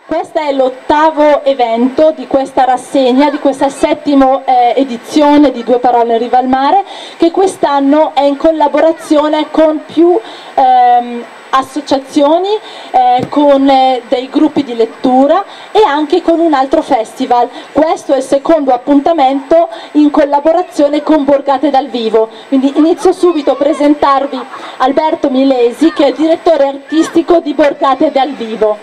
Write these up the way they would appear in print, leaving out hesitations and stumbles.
Questo è l'8º evento di questa rassegna, di questa 7ª edizione di Due Parole in Riva al Mare, che quest'anno è in collaborazione con più associazioni, con dei gruppi di lettura e anche con un altro festival. Questo è il secondo appuntamento in collaborazione con Borgate dal Vivo. Quindi inizio subito a presentarvi Alberto Milesi, che è il direttore artistico di Borgate dal Vivo.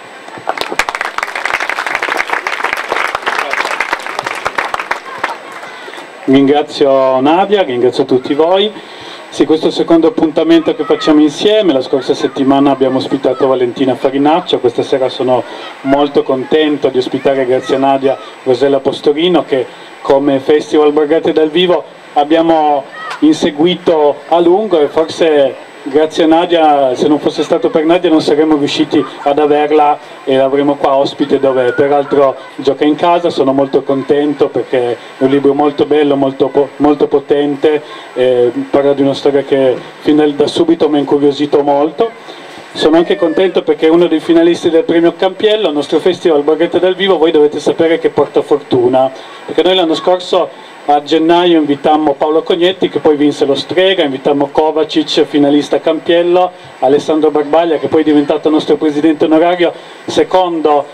Ringrazio Nadia, ringrazio tutti voi. Sì, questo è il secondo appuntamento che facciamo insieme. La scorsa settimana abbiamo ospitato Valentina Farinaccio, questa sera sono molto contento di ospitare, grazie a Nadia, Rosella Postorino, che come Festival Borgate dal Vivo abbiamo inseguito a lungo e forse grazie a Nadia, se non fosse stato per Nadia non saremmo riusciti ad averla e l'avremo qua ospite, dove peraltro gioca in casa. Sono molto contento perché è un libro molto bello, molto potente, parla di una storia che fin da subito mi ha incuriosito molto. Sono anche contento perché è uno dei finalisti del premio Campiello, il nostro festival Borgate dal Vivo. Voi dovete sapere che porta fortuna, perché noi l'anno scorso a gennaio invitammo Paolo Cognetti, che poi vinse lo Strega, invitammo Kovacic, finalista Campiello, Alessandro Barbaglia, che poi è diventato nostro presidente onorario, secondo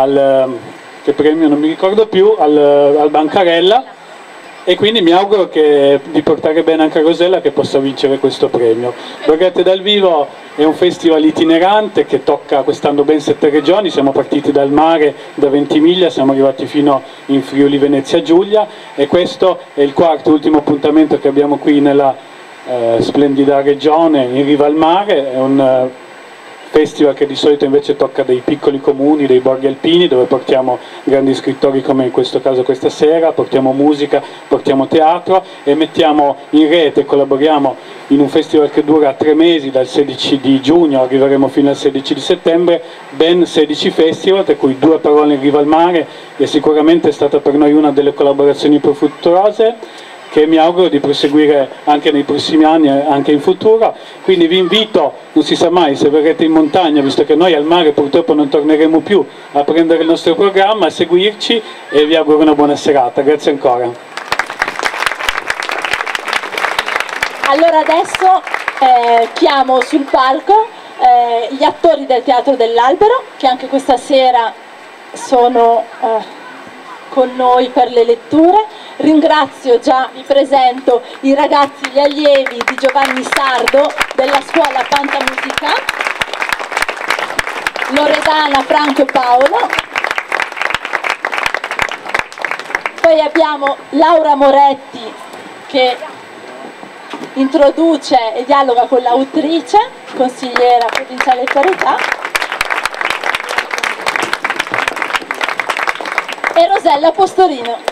che premio non mi ricordo più, al Bancarella, e quindi mi auguro di portare bene anche a Rosella, che possa vincere questo premio. Borgate dal Vivo è un festival itinerante che tocca quest'anno ben 7 regioni. Siamo partiti dal mare, da Ventimiglia, siamo arrivati fino in Friuli Venezia Giulia, e questo è il quarto e ultimo appuntamento che abbiamo qui nella splendida regione in riva al mare. È un festival che di solito invece tocca dei piccoli comuni, dei borghi alpini, dove portiamo grandi scrittori come in questo caso questa sera, portiamo musica, portiamo teatro e mettiamo in rete, collaboriamo in un festival che dura 3 mesi, dal 16 di giugno arriveremo fino al 16 di settembre, ben 16 festival, tra cui Due Parole in Riva al Mare, e sicuramente è stata per noi una delle collaborazioni più fruttuose, che mi auguro di proseguire anche nei prossimi anni e anche in futuro. Quindi vi invito, non si sa mai, se verrete in montagna, visto che noi al mare purtroppo non torneremo più, a prendere il nostro programma, a seguirci, e vi auguro una buona serata. Grazie ancora. Allora adesso chiamo sul palco gli attori del Teatro dell'Albero, che anche questa sera sono con noi per le letture. Ringrazio, già vi presento i ragazzi, gli allievi di Giovanni Sardo della scuola Pantamusica, Loredana, Franco e Paolo. Poi abbiamo Laura Moretti, che introduce e dialoga con l'autrice, consigliera provinciale parità, e Rosella Postorino.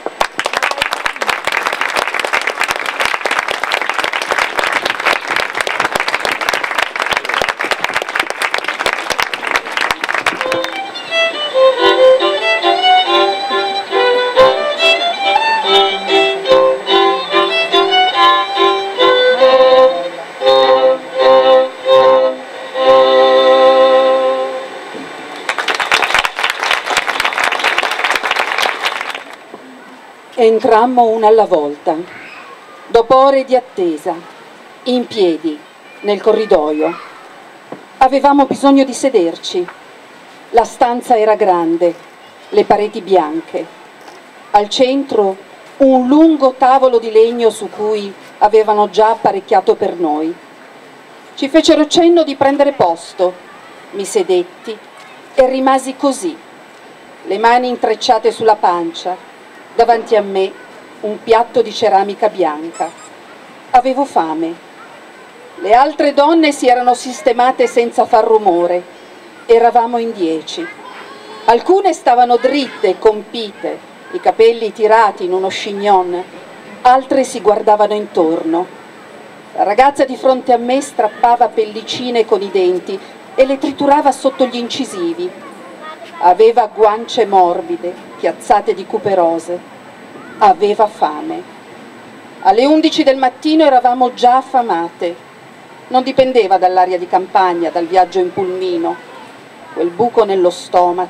Entrammo una alla volta, dopo ore di attesa, in piedi, nel corridoio. Avevamo bisogno di sederci. La stanza era grande, le pareti bianche. Al centro un lungo tavolo di legno su cui avevano già apparecchiato per noi. Ci fecero cenno di prendere posto. Mi sedetti e rimasi così, le mani intrecciate sulla pancia. Davanti a me un piatto di ceramica bianca. Avevo fame. Le altre donne si erano sistemate senza far rumore. Eravamo in 10. Alcune stavano dritte, compite, i capelli tirati in uno chignon. Altre si guardavano intorno. La ragazza di fronte a me strappava pellicine con i denti e le triturava sotto gli incisivi. Aveva guance morbide, chiazzate di cuperose. Aveva fame. Alle 11 del mattino eravamo già affamate. Non dipendeva dall'aria di campagna, dal viaggio in pulmino. Quel buco nello stomaco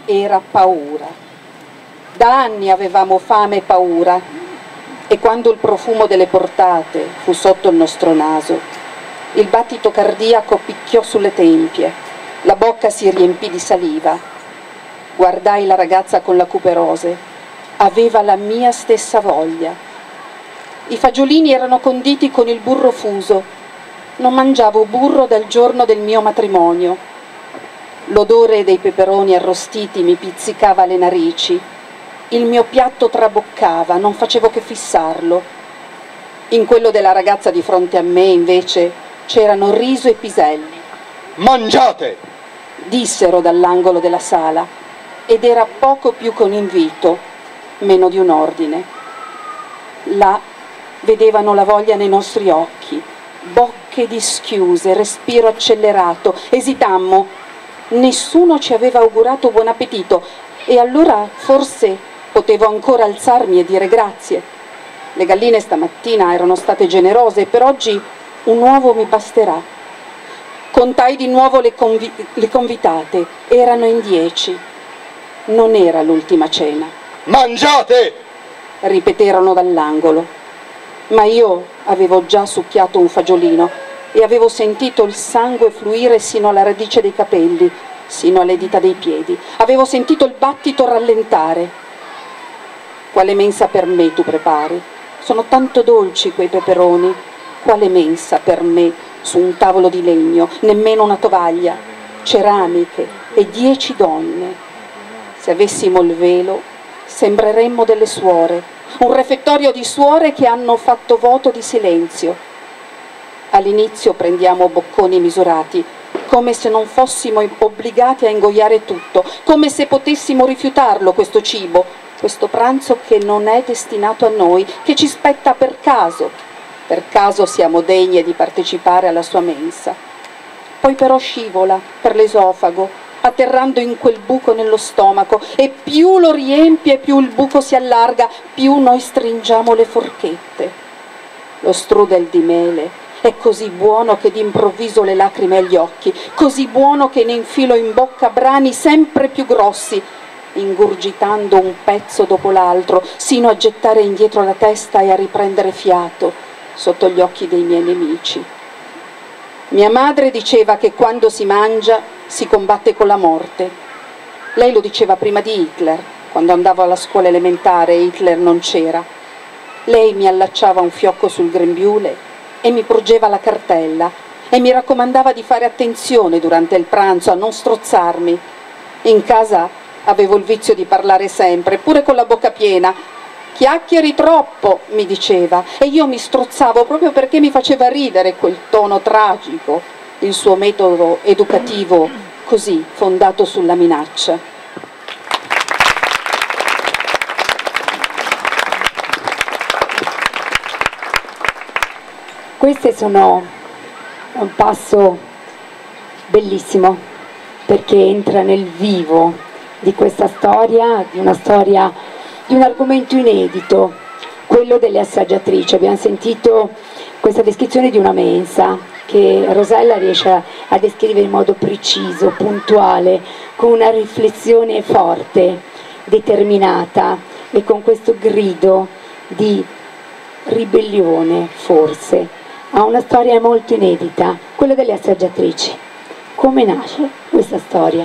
era paura. Da anni avevamo fame e paura, e quando il profumo delle portate fu sotto il nostro naso, il battito cardiaco picchiò sulle tempie, la bocca si riempì di saliva. Guardai la ragazza con la cupe rose, aveva la mia stessa voglia. I fagiolini erano conditi con il burro fuso. Non mangiavo burro dal giorno del mio matrimonio. L'odore dei peperoni arrostiti mi pizzicava le narici. Il mio piatto traboccava, non facevo che fissarlo. In quello della ragazza di fronte a me, invece, c'erano riso e piselli. Mangiate! Dissero dall'angolo della sala, ed era poco più che un invito, meno di un ordine. Là vedevano la voglia nei nostri occhi, bocche dischiuse, respiro accelerato, esitammo. Nessuno ci aveva augurato buon appetito, e allora forse potevo ancora alzarmi e dire grazie. Le galline stamattina erano state generose, per oggi un uovo mi basterà. Contai di nuovo le convitate, erano in 10. Non era l'ultima cena. Mangiate! Ripeterono dall'angolo. Ma io avevo già succhiato un fagiolino e avevo sentito il sangue fluire sino alla radice dei capelli, sino alle dita dei piedi. Avevo sentito il battito rallentare. Quale mensa per me tu prepari? Sono tanto dolci quei peperoni. Quale mensa per me su un tavolo di legno? Nemmeno una tovaglia. Ceramiche e 10 donne. Se avessimo il velo, sembreremmo delle suore. Un refettorio di suore che hanno fatto voto di silenzio. All'inizio prendiamo bocconi misurati, come se non fossimo obbligati a ingoiare tutto, come se potessimo rifiutarlo questo cibo, questo pranzo che non è destinato a noi, che ci spetta per caso. Per caso siamo degne di partecipare alla sua mensa. Poi però scivola per l'esofago, atterrando in quel buco nello stomaco, e più lo riempie, più il buco si allarga, più noi stringiamo le forchette. Lo strudel di mele è così buono che d'improvviso le lacrime agli occhi, così buono che ne infilo in bocca brani sempre più grossi, ingurgitando un pezzo dopo l'altro, sino a gettare indietro la testa e a riprendere fiato sotto gli occhi dei miei nemici. Mia madre diceva che quando si mangia si combatte con la morte. Lei lo diceva prima di Hitler, quando andavo alla scuola elementare e Hitler non c'era. Lei mi allacciava un fiocco sul grembiule e mi porgeva la cartella e mi raccomandava di fare attenzione durante il pranzo, a non strozzarmi. In casa avevo il vizio di parlare sempre, pure con la bocca piena. Chiacchieri troppo, mi diceva, e io mi strozzavo proprio perché mi faceva ridere quel tono tragico, il suo metodo educativo così fondato sulla minaccia. Queste sono un passo bellissimo, perché entra nel vivo di questa storia, di un argomento inedito, quello delle assaggiatrici. Abbiamo sentito questa descrizione di una mensa che Rosella riesce a descrivere in modo preciso, puntuale, con una riflessione forte, determinata e con questo grido di ribellione, forse. Ha una storia molto inedita, quella delle assaggiatrici. Come nasce questa storia?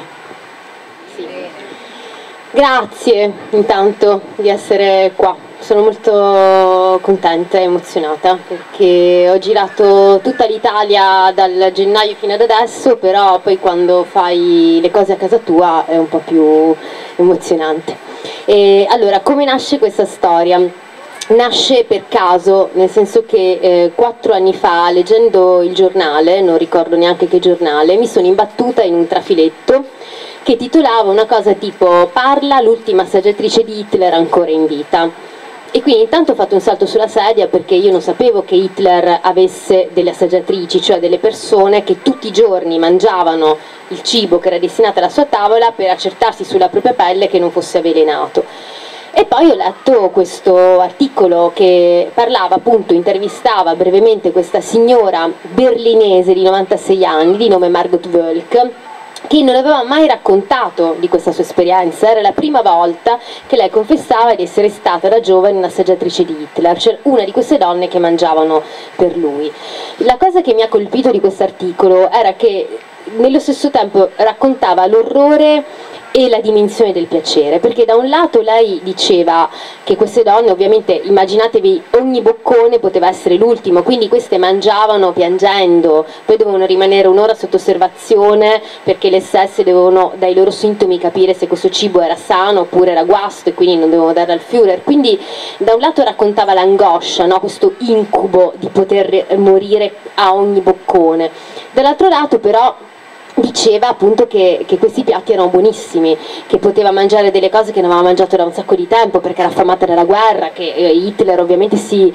Grazie intanto di essere qua, sono molto contenta e emozionata perché ho girato tutta l'Italia dal gennaio fino ad adesso, però poi quando fai le cose a casa tua è un po' più emozionante. E allora, come nasce questa storia? Nasce per caso, nel senso che 4 anni fa, leggendo il giornale, non ricordo neanche che giornale, mi sono imbattuta in un trafiletto che titolava una cosa tipo "Parla l'ultima assaggiatrice di Hitler ancora in vita". E quindi intanto ho fatto un salto sulla sedia perché io non sapevo che Hitler avesse delle assaggiatrici, cioè delle persone che tutti i giorni mangiavano il cibo che era destinato alla sua tavola per accertarsi sulla propria pelle che non fosse avvelenato. E poi ho letto questo articolo che parlava, appunto, intervistava brevemente questa signora berlinese di 96 anni, di nome Margot Wölk, che non aveva mai raccontato di questa sua esperienza. Era la prima volta che lei confessava di essere stata da giovane un'assaggiatrice di Hitler, cioè una di queste donne che mangiavano per lui. La cosa che mi ha colpito di questo articolo era che nello stesso tempo raccontava l'orrore e la dimensione del piacere, perché da un lato lei diceva che queste donne, ovviamente immaginatevi, ogni boccone poteva essere l'ultimo, quindi queste mangiavano piangendo, poi dovevano rimanere un'ora sotto osservazione perché le stesse dovevano dai loro sintomi capire se questo cibo era sano oppure era guasto e quindi non dovevano darlo al Führer. Quindi da un lato raccontava l'angoscia, no? Questo incubo di poter morire a ogni boccone, dall'altro lato però diceva appunto che questi piatti erano buonissimi, che poteva mangiare delle cose che non aveva mangiato da un sacco di tempo perché era affamata dalla guerra, che Hitler ovviamente si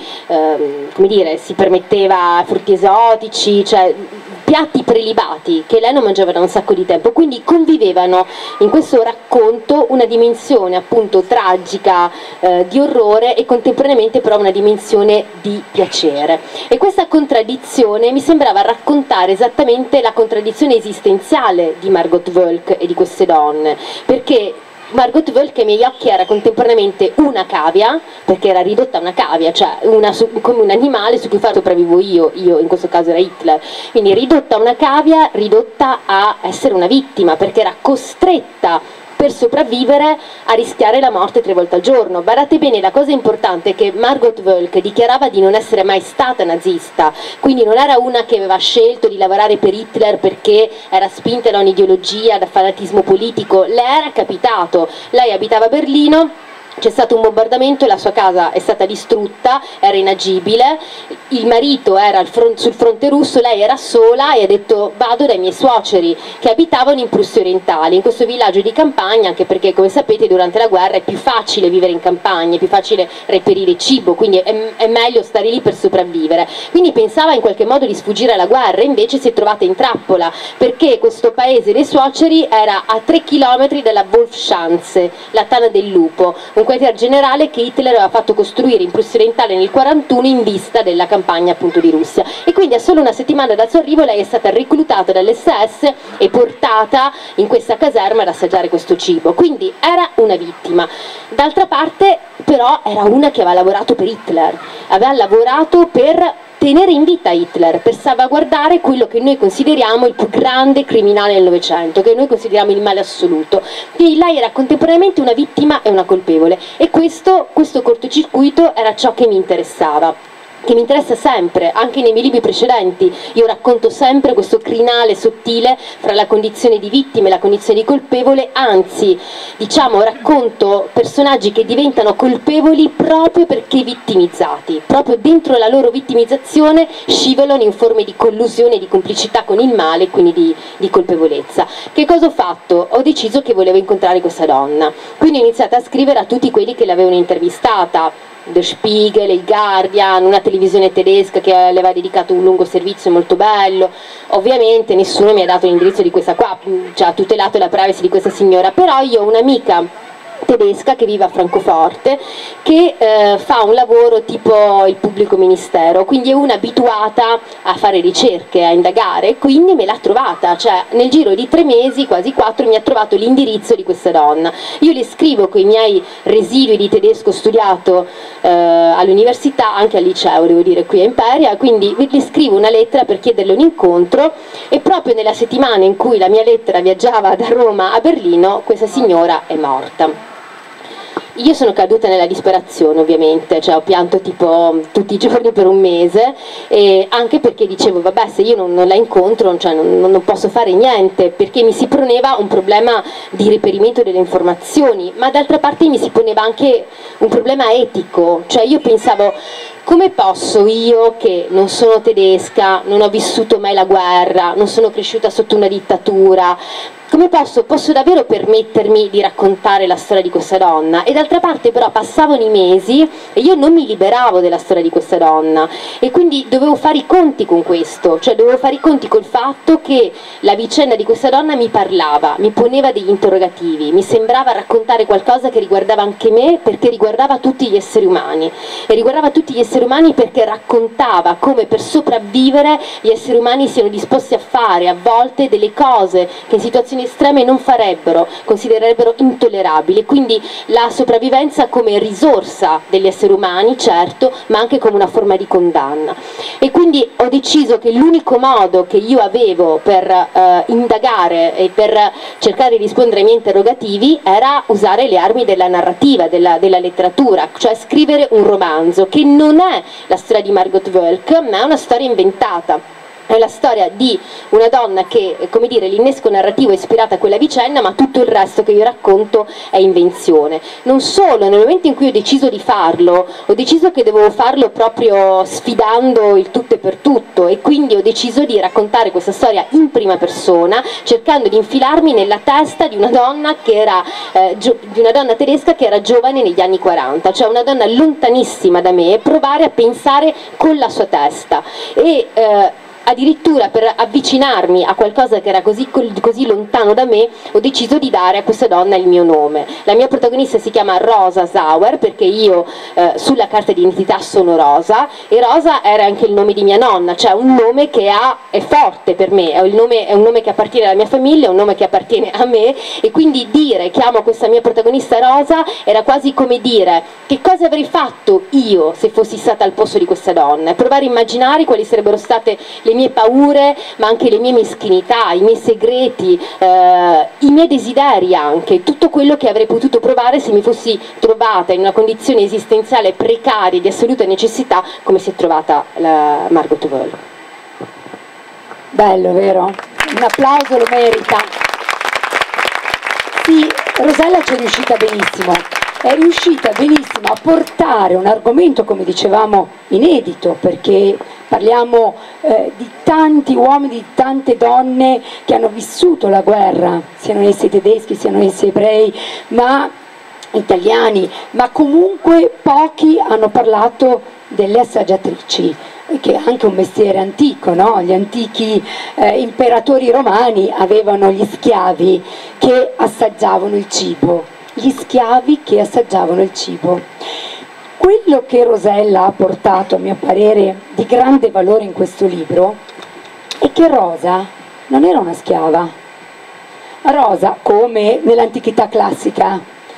permetteva frutti esotici, cioè piatti prelibati che lei non mangiava da un sacco di tempo, quindi convivevano in questo racconto una dimensione appunto tragica, di orrore, e contemporaneamente però una dimensione di piacere. E questa contraddizione mi sembrava raccontare esattamente la contraddizione esistenziale di Margot Wölk e di queste donne, perché Margot Wölk ai miei occhi era contemporaneamente una cavia, perché era ridotta a una cavia, cioè come un animale su cui sopravvivo io in questo caso era Hitler, quindi ridotta a una cavia, ridotta a essere una vittima, perché era costretta per sopravvivere a rischiare la morte 3 volte al giorno. Badate bene, la cosa importante è che Margot Wölk dichiarava di non essere mai stata nazista, quindi non era una che aveva scelto di lavorare per Hitler perché era spinta da un'ideologia, da fanatismo politico. Le era capitato, lei abitava a Berlino, c'è stato un bombardamento e la sua casa è stata distrutta, era inagibile, il marito era sul fronte russo, lei era sola e ha detto vado dai miei suoceri che abitavano in Prussia orientale, in questo villaggio di campagna, anche perché come sapete durante la guerra è più facile vivere in campagna, è più facile reperire cibo, quindi è meglio stare lì per sopravvivere. Quindi pensava in qualche modo di sfuggire alla guerra, invece si è trovata in trappola, perché questo paese dei suoceri era a 3 km dalla Wolfschanze, la tana del lupo, un quartier generale che Hitler aveva fatto costruire in Prussia orientale nel 1941 in vista della campagna appunto di Russia, e quindi a solo una settimana dal suo arrivo lei è stata reclutata dall'SS e portata in questa caserma ad assaggiare questo cibo, quindi era una vittima. D'altra parte però era una che aveva lavorato per Hitler, aveva lavorato per tenere in vita Hitler, per salvaguardare quello che noi consideriamo il più grande criminale del Novecento, che noi consideriamo il male assoluto. Quindi lei era contemporaneamente una vittima e una colpevole, e questo cortocircuito era ciò che mi interessava, che mi interessa sempre, anche nei miei libri precedenti. Io racconto sempre questo crinale sottile fra la condizione di vittima e la condizione di colpevole, anzi, diciamo, racconto personaggi che diventano colpevoli proprio perché vittimizzati, proprio dentro la loro vittimizzazione scivolano in forme di collusione, di complicità con il male, quindi di colpevolezza. Che cosa ho fatto? Ho deciso che volevo incontrare questa donna, quindi ho iniziato a scrivere a tutti quelli che l'avevano intervistata, Der Spiegel, il Guardian, una televisione tedesca che le aveva dedicato un lungo servizio molto bello. Ovviamente nessuno mi ha dato l'indirizzo di questa qua, cioè ha tutelato la privacy di questa signora, però io ho un'amica tedesca che vive a Francoforte che fa un lavoro tipo il pubblico ministero, quindi è una abituata a fare ricerche, a indagare, quindi me l'ha trovata, cioè nel giro di 3 mesi, quasi 4, mi ha trovato l'indirizzo di questa donna. Io le scrivo con i miei residui di tedesco studiato all'università, anche al liceo devo dire, qui a Imperia, quindi le scrivo una lettera per chiederle un incontro, e proprio nella settimana in cui la mia lettera viaggiava da Roma a Berlino questa signora è morta. Io sono caduta nella disperazione, ovviamente, cioè ho pianto tipo tutti i giorni per 1 mese, e anche perché dicevo vabbè, se io non la incontro, cioè non posso fare niente, perché mi si poneva un problema di reperimento delle informazioni, ma d'altra parte mi si poneva anche un problema etico, cioè io pensavo come posso io, che non sono tedesca, non ho vissuto mai la guerra, non sono cresciuta sotto una dittatura, come posso davvero permettermi di raccontare la storia di questa donna? E d'altra parte però passavano i mesi e io non mi liberavo della storia di questa donna, e quindi dovevo fare i conti con questo, cioè dovevo fare i conti col fatto che la vicenda di questa donna mi parlava, mi poneva degli interrogativi, mi sembrava raccontare qualcosa che riguardava anche me, perché riguardava tutti gli esseri umani, e riguardava tutti gli esseri umani perché raccontava come per sopravvivere gli esseri umani siano disposti a fare a volte delle cose che in situazioni estreme non farebbero, considererebbero intollerabili. Quindi la sopravvivenza come risorsa degli esseri umani, certo, ma anche come una forma di condanna. E quindi ho deciso che l'unico modo che io avevo per indagare e per cercare di rispondere ai miei interrogativi era usare le armi della narrativa, della letteratura, cioè scrivere un romanzo che non è la storia di Margot Wölk, ma è una storia inventata. È la storia di una donna che, come dire, l'innesco narrativo è ispirata a quella vicenda, ma tutto il resto che io racconto è invenzione. Non solo, nel momento in cui ho deciso di farlo, ho deciso che dovevo farlo proprio sfidando il tutto e per tutto, e quindi ho deciso di raccontare questa storia in prima persona, cercando di infilarmi nella testa di una donna che era di una donna tedesca che era giovane negli anni 40, cioè una donna lontanissima da me, provare a pensare con la sua testa. E addirittura per avvicinarmi a qualcosa che era così lontano da me, ho deciso di dare a questa donna il mio nome. La mia protagonista si chiama Rosa Sauer, perché io sulla carta di identità sono Rosa, e Rosa era anche il nome di mia nonna, cioè un nome che è forte per me, è un nome che appartiene alla mia famiglia, è un nome che appartiene a me, e quindi dire che amo questa mia protagonista Rosa era quasi come dire che cosa avrei fatto io se fossi stata al posto di questa donna, e provare a immaginare quali sarebbero state le mie paure, ma anche le mie meschinità, i miei segreti, i miei desideri anche, tutto quello che avrei potuto provare se mi fossi trovata in una condizione esistenziale precaria di assoluta necessità come si è trovata la Margot Wölk. Bello, vero? Un applauso lo merita. Sì, Rosella ci è riuscita benissimo. È riuscita benissimo a portare un argomento, come dicevamo, inedito, perché parliamo di tanti uomini, di tante donne che hanno vissuto la guerra, siano essi tedeschi, siano essi ebrei, ma italiani, ma comunque pochi hanno parlato delle assaggiatrici, che è anche un mestiere antico, no? Gli antichi imperatori romani avevano gli schiavi che assaggiavano il cibo. Gli schiavi che assaggiavano il cibo. Quello che Rosella ha portato, a mio parere, di grande valore in questo libro è che Rosa non era una schiava. Rosa, come nell'antichità classica,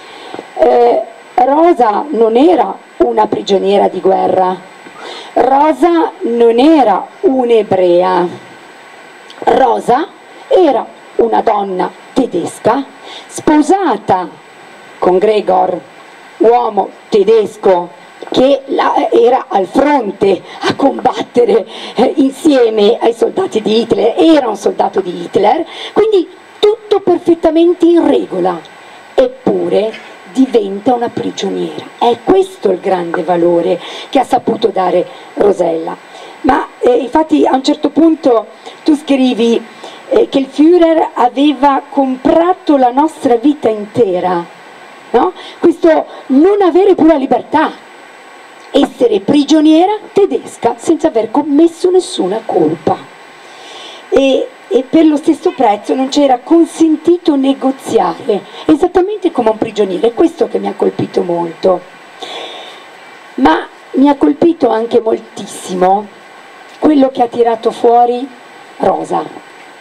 Rosa non era una prigioniera di guerra, Rosa non era un'ebrea, Rosa era una donna tedesca sposata con Gregor, uomo tedesco che era al fronte a combattere insieme ai soldati di Hitler, era un soldato di Hitler, quindi tutto perfettamente in regola, eppure diventa una prigioniera. È questo il grande valore che ha saputo dare Rosella. Ma infatti a un certo punto tu scrivi che il Führer aveva comprato la nostra vita intera, no? Questo non avere più la libertà, essere prigioniera tedesca senza aver commesso nessuna colpa, e per lo stesso prezzo non c'era consentito negoziare, esattamente come un prigioniero. È questo che mi ha colpito molto, ma mi ha colpito anche moltissimo quello che ha tirato fuori Rosa.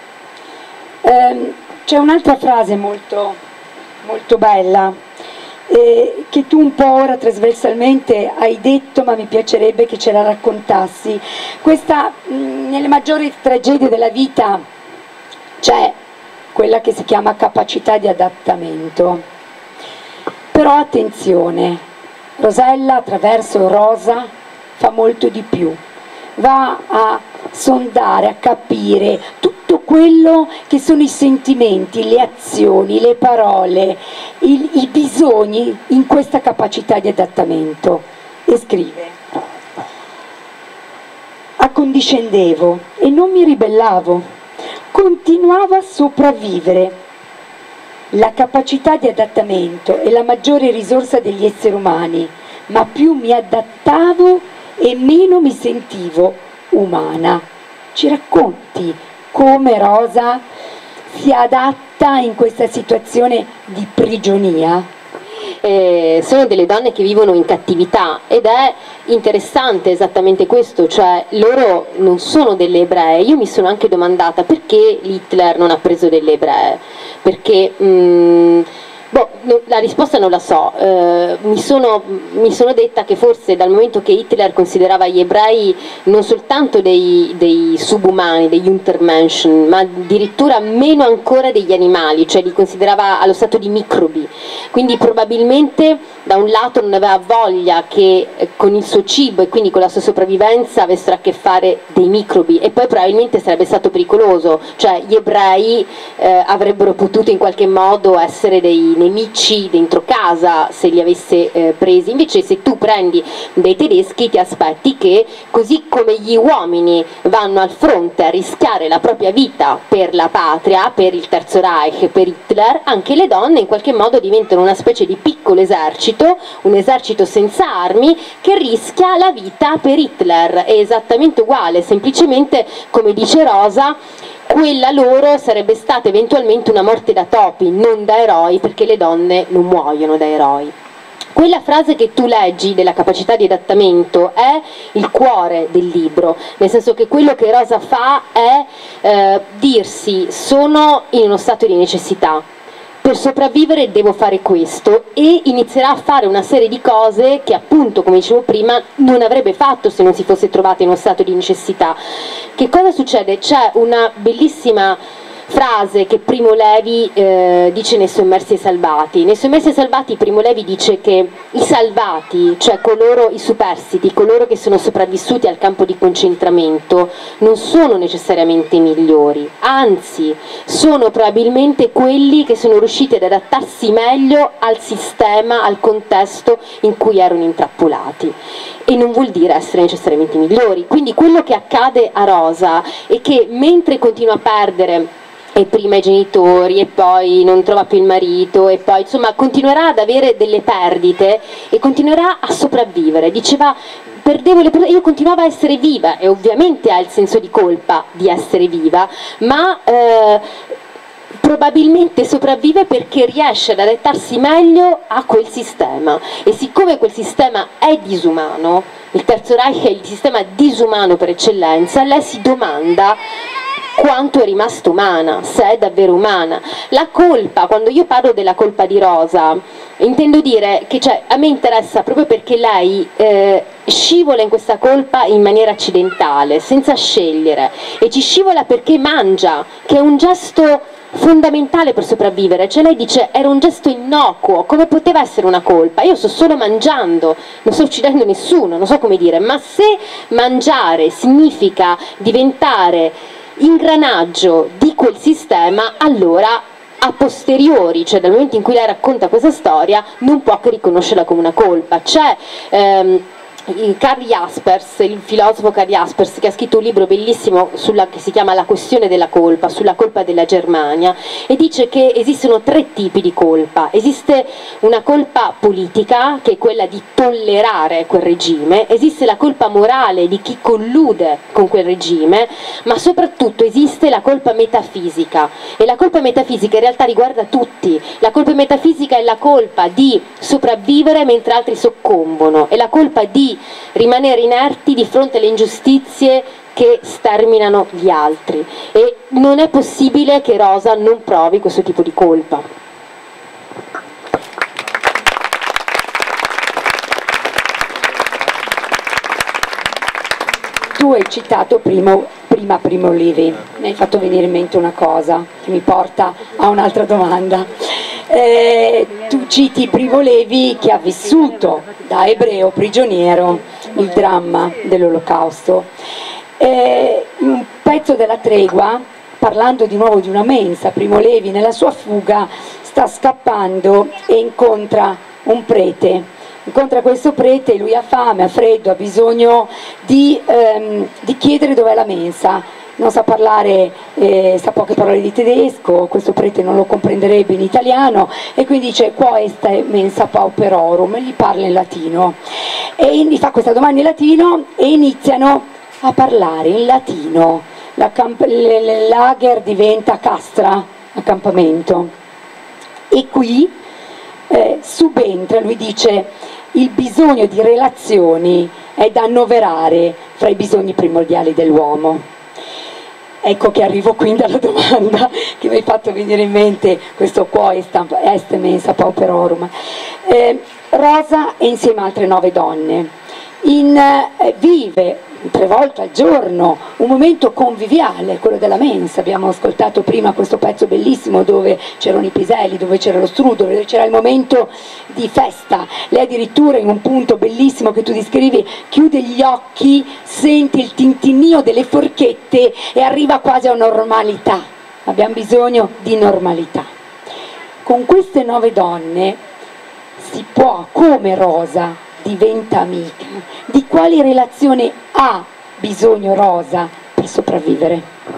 C'è un'altra frase molto, molto bella che tu un po' ora trasversalmente hai detto, ma mi piacerebbe che ce la raccontassi. Questa, nelle maggiori tragedie della vita c'è quella che si chiama capacità di adattamento, però attenzione, Rosella attraverso Rosa fa molto di più, va a sondare, a capire tutto quello che sono i sentimenti, le azioni, le parole, i bisogni in questa capacità di adattamento, e scrive: accondiscendevo e non mi ribellavo, continuavo a sopravvivere la capacità di adattamento è la maggiore risorsa degli esseri umani, ma più mi adattavo e meno mi sentivo umana. Ci racconti come Rosa si adatta in questa situazione di prigionia? Sono delle donne che vivono in cattività ed è interessante esattamente questo, cioè loro non sono delle ebree. Io mi sono anche domandata perché Hitler non ha preso delle ebree, perché la risposta non la so. Mi sono detta che forse dal momento che Hitler considerava gli ebrei non soltanto dei subumani, degli Untermenschen, ma addirittura meno ancora degli animali, cioè li considerava allo stato di microbi, quindi probabilmente da un lato non aveva voglia che con il suo cibo e quindi con la sua sopravvivenza avessero a che fare dei microbi, e poi probabilmente sarebbe stato pericoloso, cioè gli ebrei avrebbero potuto in qualche modo essere dei nemici dentro casa se li avesse presi. Invece se tu prendi dei tedeschi ti aspetti che, così come gli uomini vanno al fronte a rischiare la propria vita per la patria, per il Terzo Reich, per Hitler, anche le donne in qualche modo diventano una specie di piccolo esercito, un esercito senza armi che rischia la vita per Hitler. È esattamente uguale, semplicemente come dice Rosa, quella loro sarebbe stata eventualmente una morte da topi, non da eroi, perché le donne non muoiono da eroi. Quella frase che tu leggi della capacità di adattamento è il cuore del libro, nel senso che quello che Rosa fa è dirsi: sono in uno stato di necessità, per sopravvivere devo fare questo, e inizierà a fare una serie di cose che appunto, come dicevo prima, non avrebbe fatto se non si fosse trovata in uno stato di necessità. Che cosa succede? C'è una bellissima frase che Primo Levi dice nei Sommersi e Salvati. Nei Sommersi e Salvati Primo Levi dice che i salvati, cioè coloro, i superstiti, coloro che sono sopravvissuti al campo di concentramento, non sono necessariamente migliori, anzi sono probabilmente quelli che sono riusciti ad adattarsi meglio al sistema, al contesto in cui erano intrappolati, e non vuol dire essere necessariamente migliori. Quindi quello che accade a Rosa è che mentre continua a perdere e prima i genitori e poi non trova più il marito e poi insomma continuerà ad avere delle perdite e continuerà a sopravvivere. Diceva: io continuavo a essere viva, e ovviamente ha il senso di colpa di essere viva, ma probabilmente sopravvive perché riesce ad adattarsi meglio a quel sistema, e siccome quel sistema è disumano, il Terzo Reich è il sistema disumano per eccellenza, lei si domanda quanto è rimasta umana, se è davvero umana. La colpa, quando io parlo della colpa di Rosa, intendo dire che a me interessa proprio perché lei scivola in questa colpa in maniera accidentale, senza scegliere, e ci scivola perché mangia, che è un gesto fondamentale per sopravvivere. Cioè lei dice: era un gesto innocuo, come poteva essere una colpa? Io sto solo mangiando, non sto uccidendo nessuno, non so come dire, ma se mangiare significa diventare ingranaggio di quel sistema, allora a posteriori, cioè dal momento in cui lei racconta questa storia, non può che riconoscerla come una colpa. C'è Karl Jaspers, il filosofo Karl Jaspers, che ha scritto un libro bellissimo che si chiama La questione della colpa, sulla colpa della Germania, e dice che esistono 3 tipi di colpa. Esiste una colpa politica, che è quella di tollerare quel regime, esiste la colpa morale di chi collude con quel regime, ma soprattutto esiste la colpa metafisica, e la colpa metafisica in realtà riguarda tutti. La colpa metafisica è la colpa di sopravvivere mentre altri soccombono, è la colpa di rimanere inerti di fronte alle ingiustizie che sterminano gli altri, e non è possibile che Rosa non provi questo tipo di colpa. Tu hai citato prima Primo Levi, mi hai fatto venire in mente una cosa che mi porta a un'altra domanda. Tu citi Primo Levi, che ha vissuto da ebreo prigioniero il dramma dell'Olocausto. In un pezzo della Tregua, parlando di nuovo di una mensa, Primo Levi nella sua fuga sta scappando e incontra un prete. Incontra questo prete, lui ha fame, ha freddo, ha bisogno di chiedere dov'è la mensa, non sa parlare, sa poche parole di tedesco, questo prete non lo comprenderebbe in italiano e quindi dice quo est mensa pauperorum, e gli parla in latino e gli fa questa domanda in latino e iniziano a parlare in latino. Il lager diventa castra, accampamento, e qui subentra, lui dice, il bisogno di relazioni è da annoverare fra i bisogni primordiali dell'uomo. Ecco che arrivo quindi alla domanda che mi hai fatto venire in mente, questo quo est mensa pauperorum. Rosa è insieme a altre 9 donne, vive 3 volte al giorno un momento conviviale, quello della mensa. Abbiamo ascoltato prima questo pezzo bellissimo dove c'erano i piselli, dove c'era lo strudel, dove c'era il momento di festa. Lei addirittura in un punto bellissimo che tu descrivi chiude gli occhi, sente il tintinnio delle forchette e arriva quasi a normalità. Abbiamo bisogno di normalità. Con queste 9 donne si può, come Rosa diventa amica, di quali relazioni ha bisogno Rosa per sopravvivere?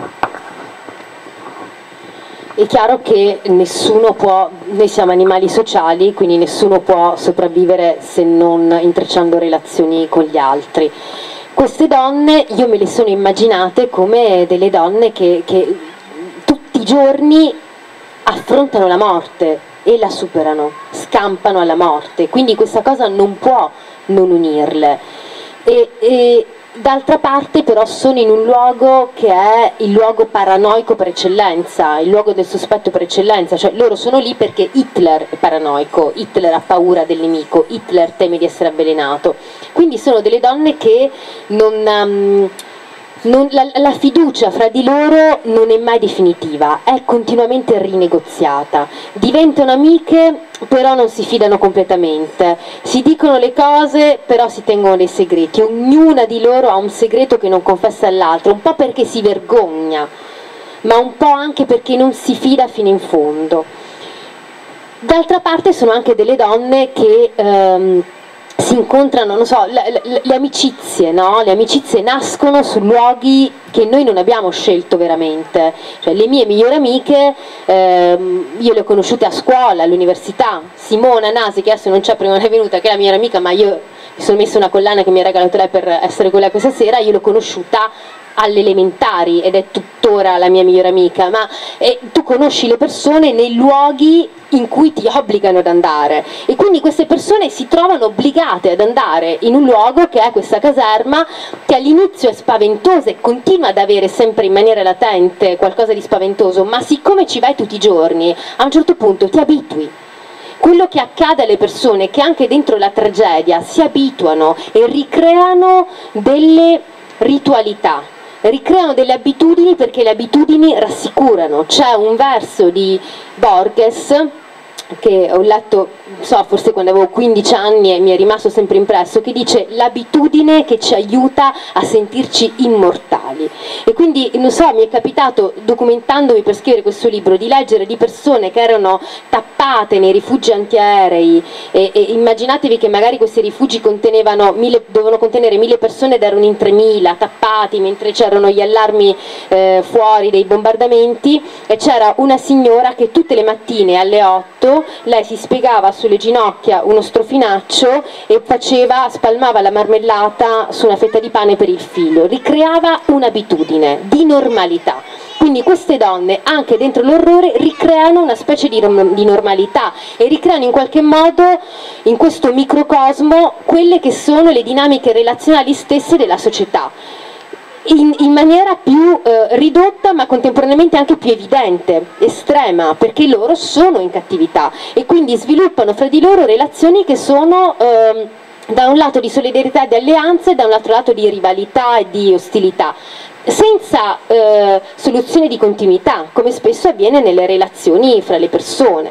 È chiaro che nessuno può, noi siamo animali sociali, quindi nessuno può sopravvivere se non intrecciando relazioni con gli altri. Queste donne io me le sono immaginate come delle donne che tutti i giorni affrontano la morte e la superano, scampano alla morte, quindi questa cosa non può non unirle. E d'altra parte però sono in un luogo che è il luogo paranoico per eccellenza, il luogo del sospetto per eccellenza, cioè loro sono lì perché Hitler è paranoico, Hitler ha paura del nemico, Hitler teme di essere avvelenato, quindi sono delle donne che la fiducia fra di loro non è mai definitiva, è continuamente rinegoziata, diventano amiche però non si fidano completamente, si dicono le cose però si tengono dei segreti, ognuna di loro ha un segreto che non confessa all'altra, un po' perché si vergogna, ma un po' anche perché non si fida fino in fondo. D'altra parte sono anche delle donne che si incontrano, non so, le amicizie, no? Le amicizie nascono su luoghi che noi non abbiamo scelto veramente, cioè le mie migliori amiche io le ho conosciute a scuola, all'università. Simona Nasi, che adesso non c'è perché non è venuta, che è la mia amica, ma io mi sono messa una collana che mi ha regalato lei per essere quella questa sera, io l'ho conosciuta alle elementari ed è tuttora la mia migliore amica, ma tu conosci le persone nei luoghi in cui ti obbligano ad andare e quindi queste persone si trovano obbligate ad andare in un luogo che è questa caserma che all'inizio è spaventosa e continua ad avere sempre in maniera latente qualcosa di spaventoso, ma siccome ci vai tutti i giorni a un certo punto ti abitui. Quello che accade alle persone è che anche dentro la tragedia si abituano e ricreano delle ritualità, ricreano delle abitudini perché le abitudini rassicurano. C'è un verso di Borges che ho letto, forse quando avevo 15 anni e mi è rimasto sempre impresso, che dice l'abitudine che ci aiuta a sentirci immortali. E quindi, non so, mi è capitato, documentandomi per scrivere questo libro, di leggere di persone che erano tappate nei rifugi antiaerei e immaginatevi che magari questi rifugi dovevano contenere 1000 persone ed erano in 3000 tappati mentre c'erano gli allarmi fuori dei bombardamenti, e c'era una signora che tutte le mattine alle 8 lei si spiegava sulle ginocchia uno strofinaccio e spalmava la marmellata su una fetta di pane per il figlio, ricreava un'abitudine di normalità. Quindi queste donne anche dentro l'orrore ricreano una specie di normalità e ricreano in qualche modo in questo microcosmo quelle che sono le dinamiche relazionali stesse della società. In maniera più ridotta ma contemporaneamente anche più evidente, estrema, perché loro sono in cattività e quindi sviluppano fra di loro relazioni che sono da un lato di solidarietà e di alleanze e da un altro lato di rivalità e di ostilità, senza soluzione di continuità, come spesso avviene nelle relazioni fra le persone.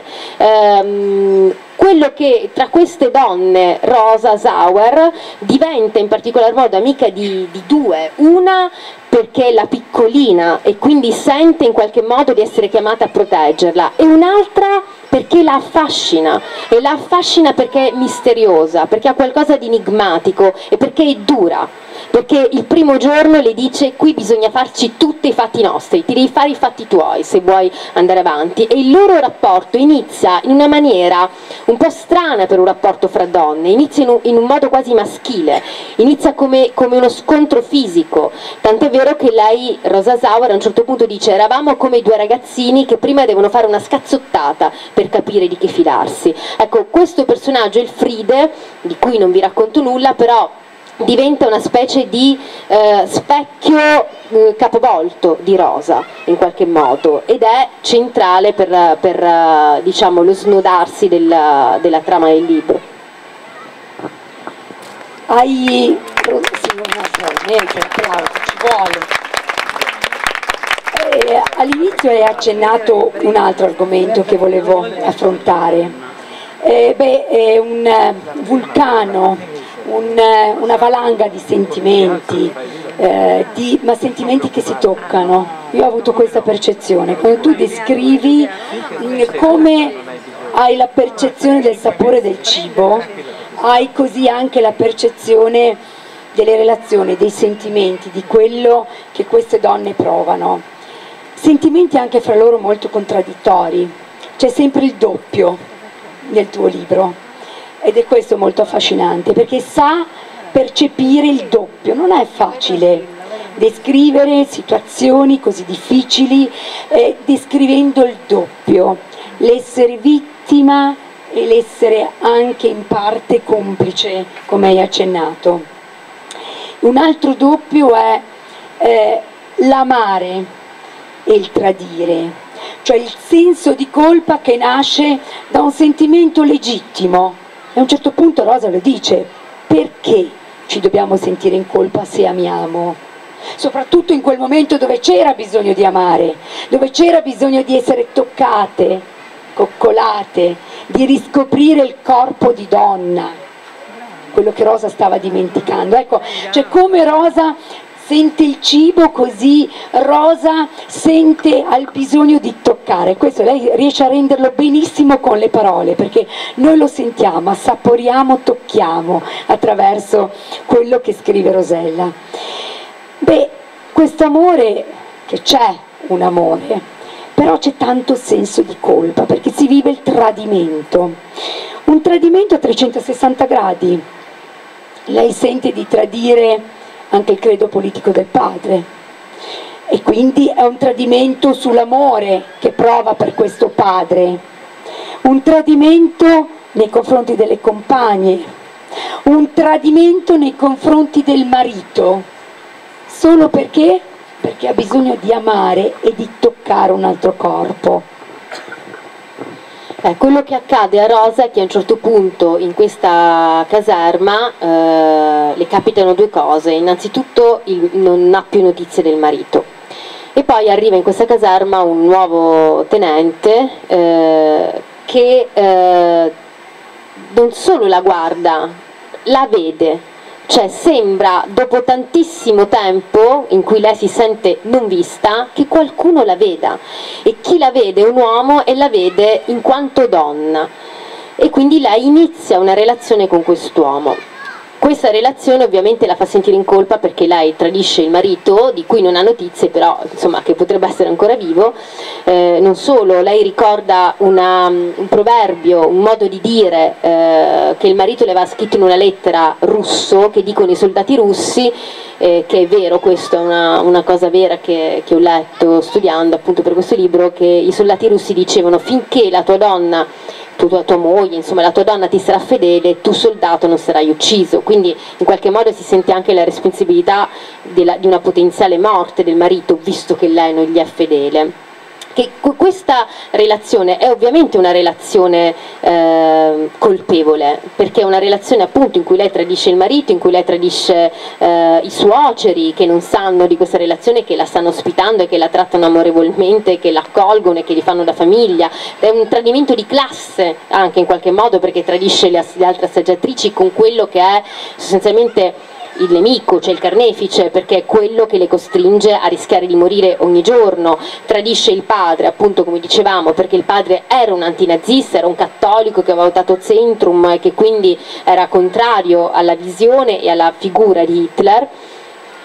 Quello che tra queste donne, Rosa Sauer, diventa in particolar modo amica di due, una perché è la piccolina e quindi sente in qualche modo di essere chiamata a proteggerla, e un'altra perché la affascina, e la affascina perché è misteriosa, perché ha qualcosa di enigmatico e perché è dura, perché il primo giorno le dice: qui bisogna farci tutti i fatti nostri, ti devi fare i fatti tuoi se vuoi andare avanti. E il loro rapporto inizia in una maniera un po' strana per un rapporto fra donne, inizia in un modo quasi maschile, inizia come uno scontro fisico, tant'è vero che lei, Rosa Sauer, a un certo punto dice: eravamo come due ragazzini che prima devono fare una scazzottata per capire di che fidarsi. Ecco, questo personaggio, il Fride, di cui non vi racconto nulla, però diventa una specie di specchio capovolto di Rosa in qualche modo, ed è centrale per diciamo, lo snodarsi della trama del libro. Sì, naturalmente, applauso, ci vuole. All'inizio hai accennato un altro argomento che volevo affrontare. È un vulcano, una valanga di sentimenti, ma sentimenti che si toccano. Io ho avuto questa percezione. Quando tu descrivi come hai la percezione del sapore del cibo, hai così anche la percezione delle relazioni, dei sentimenti, di quello che queste donne provano. Sentimenti anche fra loro molto contraddittori. C'è sempre il doppio nel tuo libro, ed è questo molto affascinante, perché sa percepire il doppio. Non è facile descrivere situazioni così difficili descrivendo il doppio, l'essere vittima e l'essere anche in parte complice, come hai accennato. Un altro doppio è l'amare e il tradire, cioè il senso di colpa che nasce da un sentimento legittimo. E a un certo punto Rosa lo dice: perché ci dobbiamo sentire in colpa se amiamo? Soprattutto in quel momento dove c'era bisogno di amare, dove c'era bisogno di essere toccate, coccolate, di riscoprire il corpo di donna, quello che Rosa stava dimenticando. Ecco, cioè come Rosa sente il cibo, così Rosa ha il bisogno di toccare. Questo lei riesce a renderlo benissimo con le parole, perché noi lo sentiamo, assaporiamo, tocchiamo attraverso quello che scrive Rosella. Questo amore, che c'è un amore, però c'è tanto senso di colpa, perché si vive il tradimento, un tradimento a 360 gradi. Lei sente di tradire anche il credo politico del padre, e quindi è un tradimento sull'amore che prova per questo padre, un tradimento nei confronti delle compagne, un tradimento nei confronti del marito, solo perché ha bisogno di amare e di toccare un altro corpo. Quello che accade a Rosa è che a un certo punto in questa caserma le capitano due cose. Innanzitutto non ha più notizie del marito, e poi arriva in questa caserma un nuovo tenente che non solo la guarda, la vede. Cioè sembra, dopo tantissimo tempo in cui lei si sente non vista, che qualcuno la veda, e chi la vede è un uomo e la vede in quanto donna, e quindi lei inizia una relazione con quest'uomo. Questa relazione ovviamente la fa sentire in colpa, perché lei tradisce il marito, di cui non ha notizie, però insomma che potrebbe essere ancora vivo. Non solo, lei ricorda un proverbio, un modo di dire che il marito le aveva scritto in una lettera russo, che dicono i soldati russi, che è vero, questa è una cosa vera che ho letto studiando appunto per questo libro, che i soldati russi dicevano: finché la tua donna, tua moglie, insomma la tua donna ti sarà fedele, tu soldato non sarai ucciso. Quindi in qualche modo si sente anche la responsabilità di una potenziale morte del marito, visto che lei non gli è fedele. Che questa relazione è ovviamente una relazione colpevole, perché è una relazione appunto in cui lei tradisce il marito, in cui lei tradisce i suoceri, che non sanno di questa relazione, che la stanno ospitando e che la trattano amorevolmente, che la accolgono e che gli fanno da famiglia. È un tradimento di classe anche in qualche modo, perché tradisce le altre assaggiatrici con quello che è sostanzialmente il nemico, cioè il carnefice, perché è quello che le costringe a rischiare di morire ogni giorno. Tradisce il padre, appunto, come dicevamo, perché il padre era un antinazista, era un cattolico che aveva votato Zentrum e che quindi era contrario alla visione e alla figura di Hitler.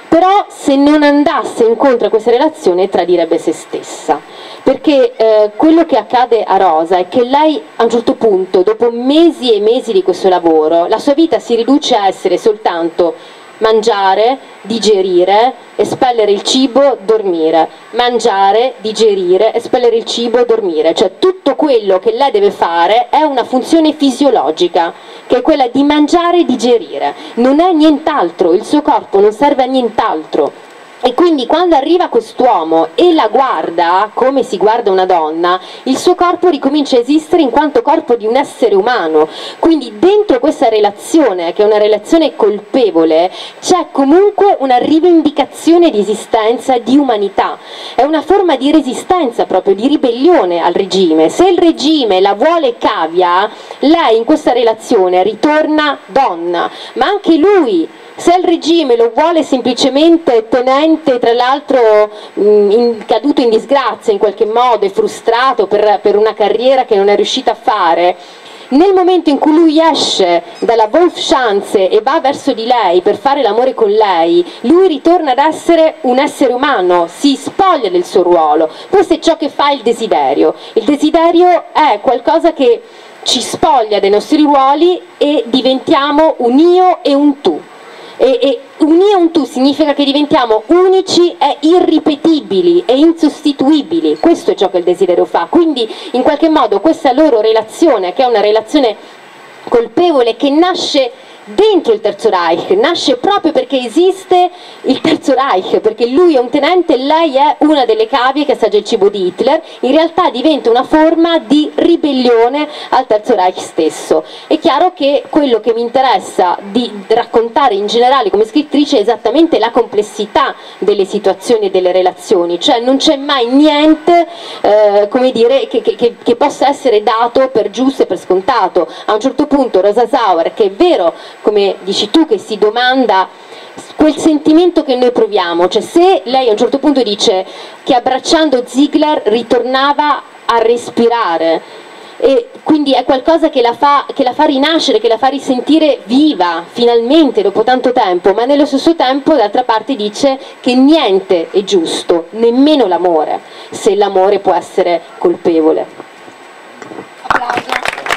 però se non andasse incontro a questa relazione tradirebbe se stessa, perché quello che accade a Rosa è che lei a un certo punto, dopo mesi e mesi di questo lavoro, la sua vita si riduce a essere soltanto mangiare, digerire, espellere il cibo, dormire, mangiare, digerire, espellere il cibo, dormire, cioè tutto quello che lei deve fare è una funzione fisiologica, che è quella di mangiare e digerire, non è nient'altro, il suo corpo non serve a nient'altro. E quindi quando arriva quest'uomo e la guarda come si guarda una donna, il suo corpo ricomincia a esistere in quanto corpo di un essere umano. Quindi dentro questa relazione, che è una relazione colpevole, c'è comunque una rivendicazione di esistenza, di umanità. È una forma di resistenza proprio, di ribellione al regime. Se il regime la vuole cavia, lei in questa relazione ritorna donna, ma anche lui. Se il regime lo vuole semplicemente tenente, tra l'altro caduto in disgrazia in qualche modo e frustrato per una carriera che non è riuscita a fare, nel momento in cui lui esce dalla Wolfschanze e va verso di lei per fare l'amore con lei, lui ritorna ad essere un essere umano, si spoglia del suo ruolo. Questo è ciò che fa il desiderio. Il desiderio è qualcosa che ci spoglia dei nostri ruoli e diventiamo un io e un tu. E un io e un tu significa che diventiamo unici e irripetibili e insostituibili. Questo è ciò che il desiderio fa. Quindi in qualche modo questa loro relazione, che è una relazione colpevole, che nasce dentro il Terzo Reich, nasce proprio perché esiste il Terzo Reich, perché lui è un tenente e lei è una delle cavie che assaggia il cibo di Hitler, in realtà diventa una forma di ribellione al Terzo Reich stesso. È chiaro che quello che mi interessa di raccontare in generale come scrittrice è esattamente la complessità delle situazioni e delle relazioni, cioè non c'è mai niente come dire, che possa essere dato per giusto e per scontato. A un certo punto Rosa Sauer, che è vero, come dici tu, che si domanda quel sentimento che noi proviamo, cioè se lei a un certo punto dice che abbracciando Ziegler ritornava a respirare, e quindi è qualcosa che la fa rinascere, che la fa risentire viva finalmente dopo tanto tempo, ma nello stesso tempo d'altra parte dice che niente è giusto, nemmeno l'amore, se l'amore può essere colpevole. Applauso.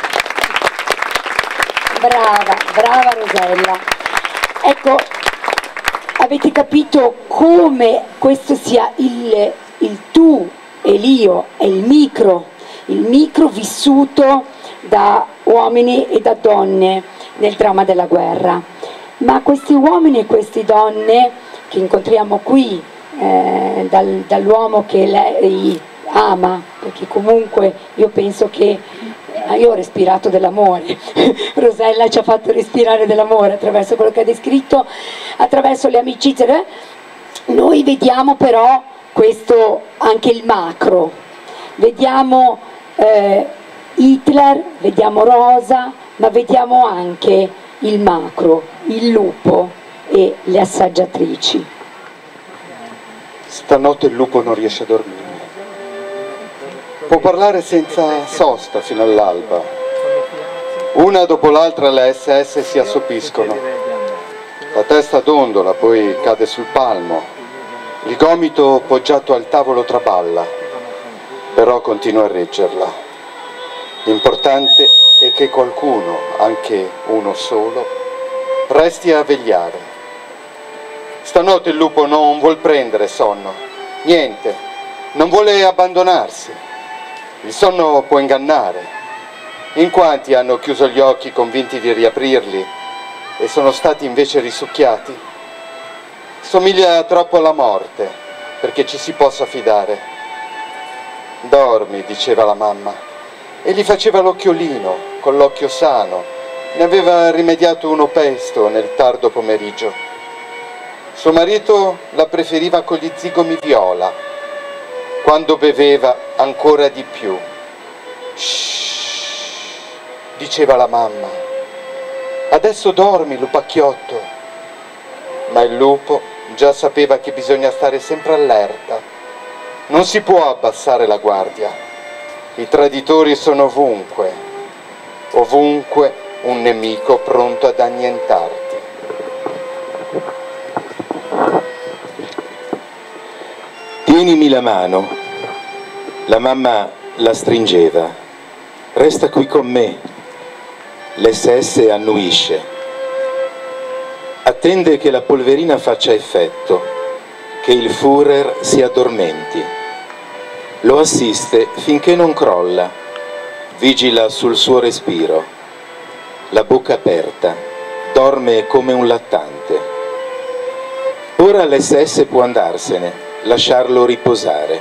Brava Rosella. Ecco, avete capito come questo sia il tu e l'io, è il micro vissuto da uomini e da donne nel dramma della guerra. Ma questi uomini e queste donne che incontriamo qui, dall'uomo che lei ama, perché comunque io penso che io ho respirato dell'amore, Rosella ci ha fatto respirare dell'amore attraverso quello che ha descritto, attraverso le amicizie. Noi vediamo però questo, anche il macro, vediamo Hitler, vediamo Rosa, ma vediamo anche il macro, il lupo e le assaggiatrici. Stanotte il lupo non riesce a dormire. Può parlare senza sosta fino all'alba. Una dopo l'altra le SS si assopiscono. La testa dondola, poi cade sul palmo. Il gomito poggiato al tavolo traballa, però continua a reggerla. L'importante è che qualcuno, anche uno solo, resti a vegliare. Stanotte il lupo non vuol prendere sonno, niente, non vuole abbandonarsi. Il sonno può ingannare. In quanti hanno chiuso gli occhi convinti di riaprirli e sono stati invece risucchiati? Somiglia troppo alla morte perché ci si possa fidare. Dormi, diceva la mamma, e gli faceva l'occhiolino con l'occhio sano. Ne aveva rimediato uno pesto nel tardo pomeriggio. Suo marito la preferiva con gli zigomi viola. Quando beveva ancora di più. Shhh, diceva la mamma. Adesso dormi, lupacchiotto. Ma il lupo già sapeva che bisogna stare sempre allerta. Non si può abbassare la guardia. I traditori sono ovunque. Ovunque un nemico pronto ad annientarti. Tienimi la mano. La mamma la stringeva. Resta qui con me. L'SS annuisce. Attende che la polverina faccia effetto, che il Führer si addormenti. Lo assiste finché non crolla, vigila sul suo respiro, la bocca aperta, dorme come un lattante. Ora l'SS può andarsene, lasciarlo riposare.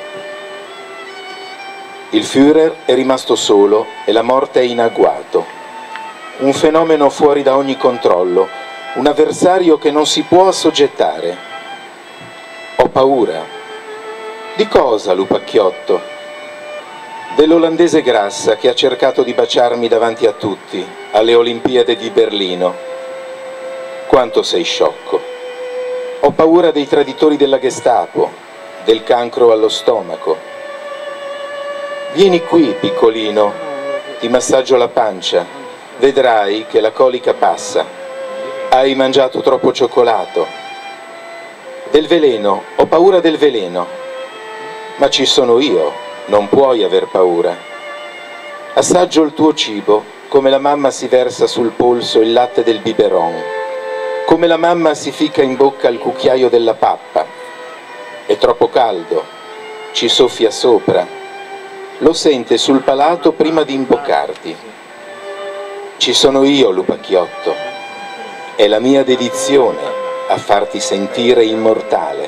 Il Führer è rimasto solo e la morte è in agguato. Un fenomeno fuori da ogni controllo, un avversario che non si può assoggettare. Ho paura. Di cosa, lupacchiotto? Dell'olandese grassa che ha cercato di baciarmi davanti a tutti, alle Olimpiadi di Berlino. Quanto sei sciocco. Ho paura dei traditori della Gestapo, del cancro allo stomaco. Vieni qui, piccolino, ti massaggio la pancia, vedrai che la colica passa. Hai mangiato troppo cioccolato. Del veleno, ho paura del veleno. Ma ci sono io, non puoi aver paura. Assaggio il tuo cibo, come la mamma si versa sul polso il latte del biberon, come la mamma si ficca in bocca il cucchiaio della pappa. È troppo caldo, ci soffia sopra. Lo sente sul palato prima di imboccarti. Ci sono io, lupacchiotto. È la mia dedizione a farti sentire immortale.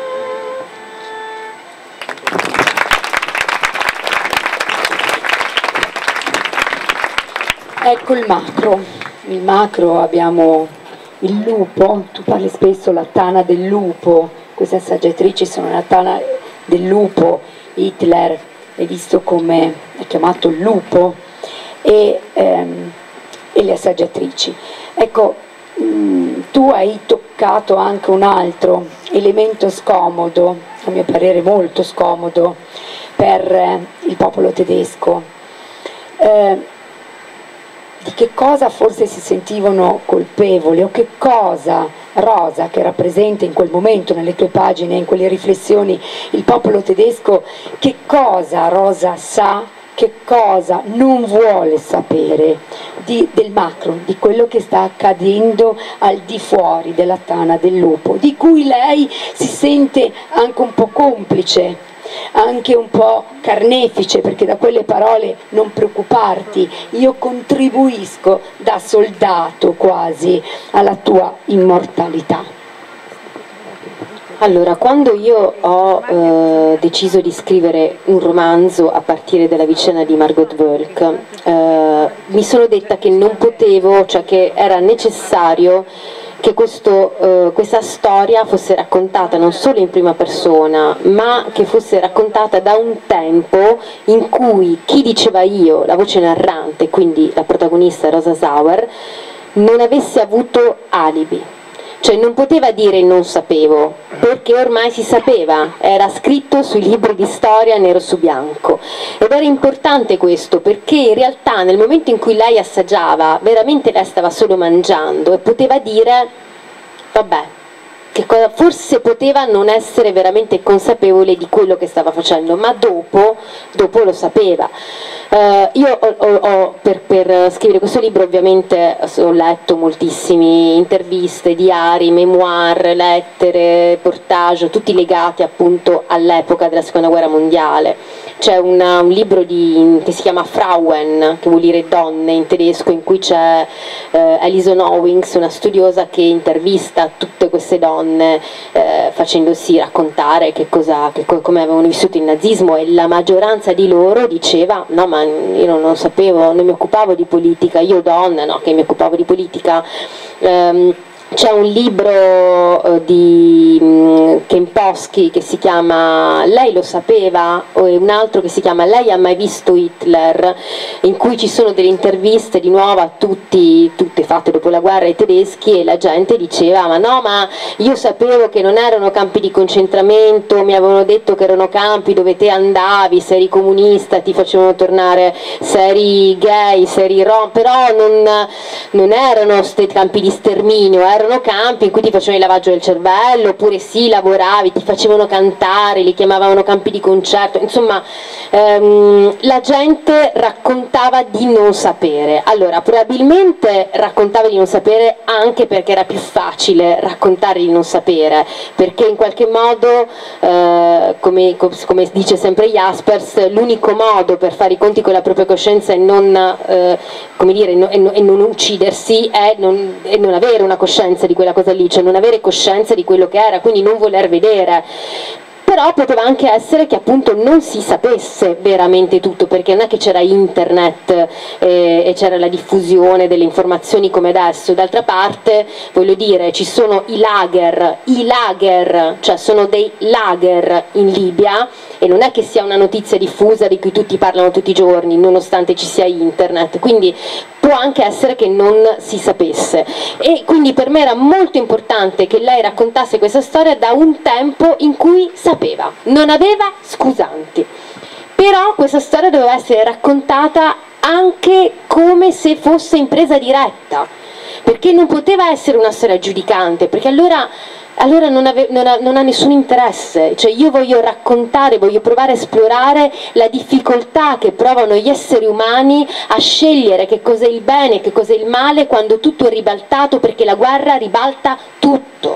Ecco il macro. Il macro abbiamo il lupo, tu parli spesso la tana del lupo, queste assaggiatrici sono la tana del lupo, Hitler è visto come è chiamato il lupo e le assaggiatrici. Ecco, tu hai toccato anche un altro elemento scomodo, a mio parere molto scomodo, per il popolo tedesco. Di che cosa forse si sentivano colpevoli o che cosa Rosa, che rappresenta in quel momento nelle tue pagine, in quelle riflessioni, il popolo tedesco, che cosa Rosa sa, che cosa non vuole sapere del macro, di quello che sta accadendo al di fuori della tana del lupo, di cui lei si sente anche un po' complice, anche un po' carnefice, perché da quelle parole non preoccuparti, io contribuisco da soldato quasi alla tua immortalità. Allora, quando io ho deciso di scrivere un romanzo a partire dalla vicenda di Margot Wölk, mi sono detta che non potevo, cioè che era necessario che questa storia fosse raccontata non solo in prima persona, ma che fosse raccontata da un tempo in cui chi diceva io, la voce narrante, quindi la protagonista Rosa Sauer, non avesse avuto alibi. Cioè non poteva dire non sapevo, perché ormai si sapeva, era scritto sui libri di storia nero su bianco. Ed era importante questo, perché in realtà nel momento in cui lei assaggiava, veramente lei stava solo mangiando e poteva dire, vabbè, che cosa, forse poteva non essere veramente consapevole di quello che stava facendo, ma dopo lo sapeva. Io per scrivere questo libro ovviamente ho letto moltissime interviste, diari, memoir, lettere, reportage, tutti legati appunto all'epoca della seconda guerra mondiale. C'è un libro che si chiama Frauen, che vuol dire donne in tedesco, in cui c'è Alison Owings, una studiosa che intervista tutte queste donne facendosi raccontare come avevano vissuto il nazismo, e la maggioranza di loro diceva no, ma io non sapevo, non mi occupavo di politica, io donna, no, che mi occupavo di politica. C'è un libro di Kempowski che si chiama Lei lo sapeva, e un altro che si chiama Lei ha mai visto Hitler, in cui ci sono delle interviste di nuovo a tutte fatte dopo la guerra ai tedeschi, e la gente diceva ma no, ma io sapevo che non erano campi di concentramento, mi avevano detto che erano campi dove te andavi, se eri comunista ti facevano tornare, se eri gay, se eri rom, però non erano campi di sterminio, erano c'erano campi in cui ti facevano il lavaggio del cervello, oppure sì, lavoravi, ti facevano cantare, li chiamavano campi di concerto, insomma la gente raccontava di non sapere. Allora, probabilmente raccontava di non sapere anche perché era più facile raccontare di non sapere, perché in qualche modo, come dice sempre Jaspers, l'unico modo per fare i conti con la propria coscienza e non, come dire, e non uccidersi è non avere una coscienza di quella cosa lì, cioè non avere coscienza di quello che era, quindi non voler vedere. Però poteva anche essere che appunto non si sapesse veramente tutto, perché non è che c'era internet e c'era la diffusione delle informazioni come adesso. D'altra parte, voglio dire, ci sono i lager, cioè sono dei lager in Libia, e non è che sia una notizia diffusa di cui tutti parlano tutti i giorni, nonostante ci sia internet, quindi può anche essere che non si sapesse. E quindi per me era molto importante che lei raccontasse questa storia da un tempo in cui sapeva, non aveva scusanti. Però questa storia doveva essere raccontata anche come se fosse in presa diretta, perché non poteva essere una storia giudicante, perché allora non ha nessun interesse. Cioè io voglio raccontare, voglio provare a esplorare la difficoltà che provano gli esseri umani a scegliere che cos'è il bene e che cos'è il male quando tutto è ribaltato, perché la guerra ribalta tutto.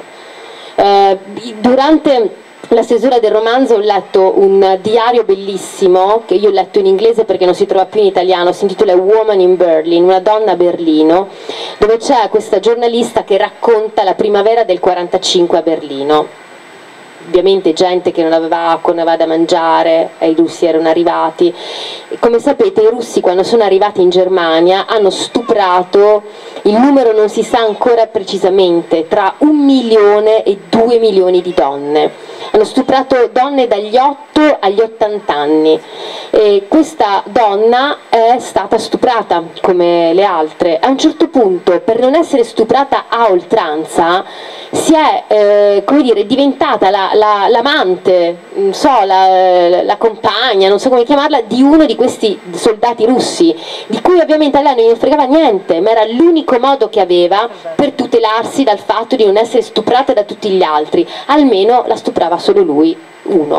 Durante la stesura del romanzo ho letto un diario bellissimo, che io ho letto in inglese perché non si trova più in italiano, si intitola A Woman in Berlin, una donna a Berlino, dove c'è questa giornalista che racconta la primavera del 45 a Berlino. Ovviamente gente che non aveva acqua, non aveva da mangiare, e i russi erano arrivati. E come sapete, i russi quando sono arrivati in Germania hanno stuprato, il numero non si sa ancora precisamente, tra 1 milione e 2 milioni di donne. Hanno stuprato donne dagli 8 agli 80 anni, e questa donna è stata stuprata come le altre. A un certo punto, per non essere stuprata a oltranza, si è come dire, diventata l'amante, non so, la compagna, non so come chiamarla, di uno di questi soldati russi, di cui ovviamente a lei non gli fregava niente, ma era l'unico modo che aveva per tutelarsi dal fatto di non essere stuprata da tutti gli altri. Almeno la stuprava solo lui, uno,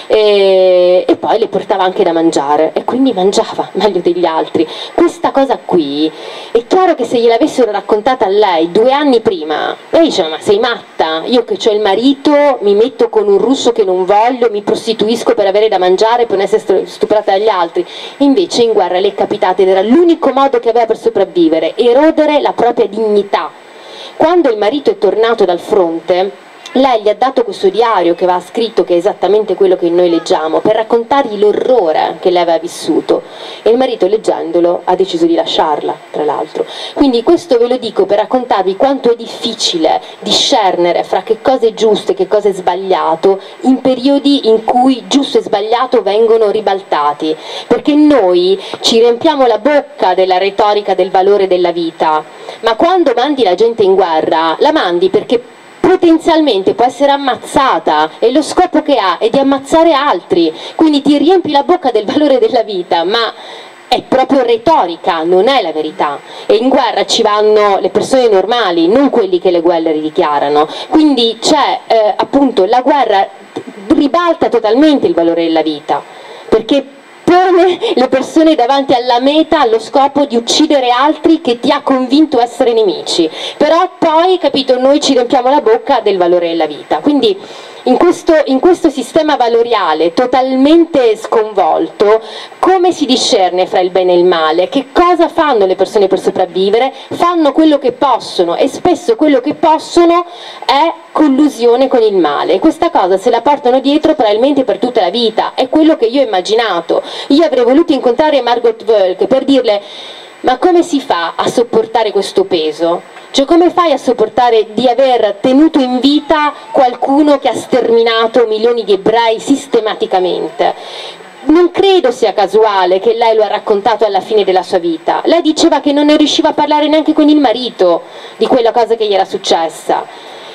e poi le portava anche da mangiare, e quindi mangiava meglio degli altri. Questa cosa qui è chiaro che se gliel'avessero raccontata a lei 2 anni prima, lei diceva: ma sei matta? Io che ho il marito mi metto con un russo che non voglio, mi prostituisco per avere da mangiare, per non essere stuprata dagli altri. E invece in guerra le è capitato, ed era l'unico modo che aveva per sopravvivere, erodere la propria dignità. Quando il marito è tornato dal fronte, lei gli ha dato questo diario che aveva scritto, che è esattamente quello che noi leggiamo, per raccontargli l'orrore che lei aveva vissuto, e il marito, leggendolo, ha deciso di lasciarla, tra l'altro. Quindi questo ve lo dico per raccontarvi quanto è difficile discernere fra che cosa è giusto e che cosa è sbagliato in periodi in cui giusto e sbagliato vengono ribaltati, perché noi ci riempiamo la bocca della retorica del valore della vita, ma quando mandi la gente in guerra la mandi perché potenzialmente può essere ammazzata, e lo scopo che ha è di ammazzare altri, quindi ti riempi la bocca del valore della vita, ma è proprio retorica, non è la verità. E in guerra ci vanno le persone normali, non quelli che le guerre dichiarano. Quindi c'è appunto, la guerra ribalta totalmente il valore della vita, perché pone le persone davanti alla meta, allo scopo di uccidere altri che ti ha convinto essere nemici. Però poi, capito, noi ci riempiamo la bocca del valore della vita. Quindi in questo sistema valoriale totalmente sconvolto, come si discerne fra il bene e il male? Che cosa fanno le persone per sopravvivere? Fanno quello che possono, e spesso quello che possono è collusione con il male, e questa cosa se la portano dietro probabilmente per tutta la vita. È quello che io ho immaginato. Io avrei voluto incontrare Margot Wölk per dirle: ma come si fa a sopportare questo peso? Cioè, come fai a sopportare di aver tenuto in vita qualcuno che ha sterminato milioni di ebrei sistematicamente? Non credo sia casuale che lei lo ha raccontato alla fine della sua vita. Lei diceva che non ne riusciva a parlare neanche con il marito di quella cosa che gli era successa.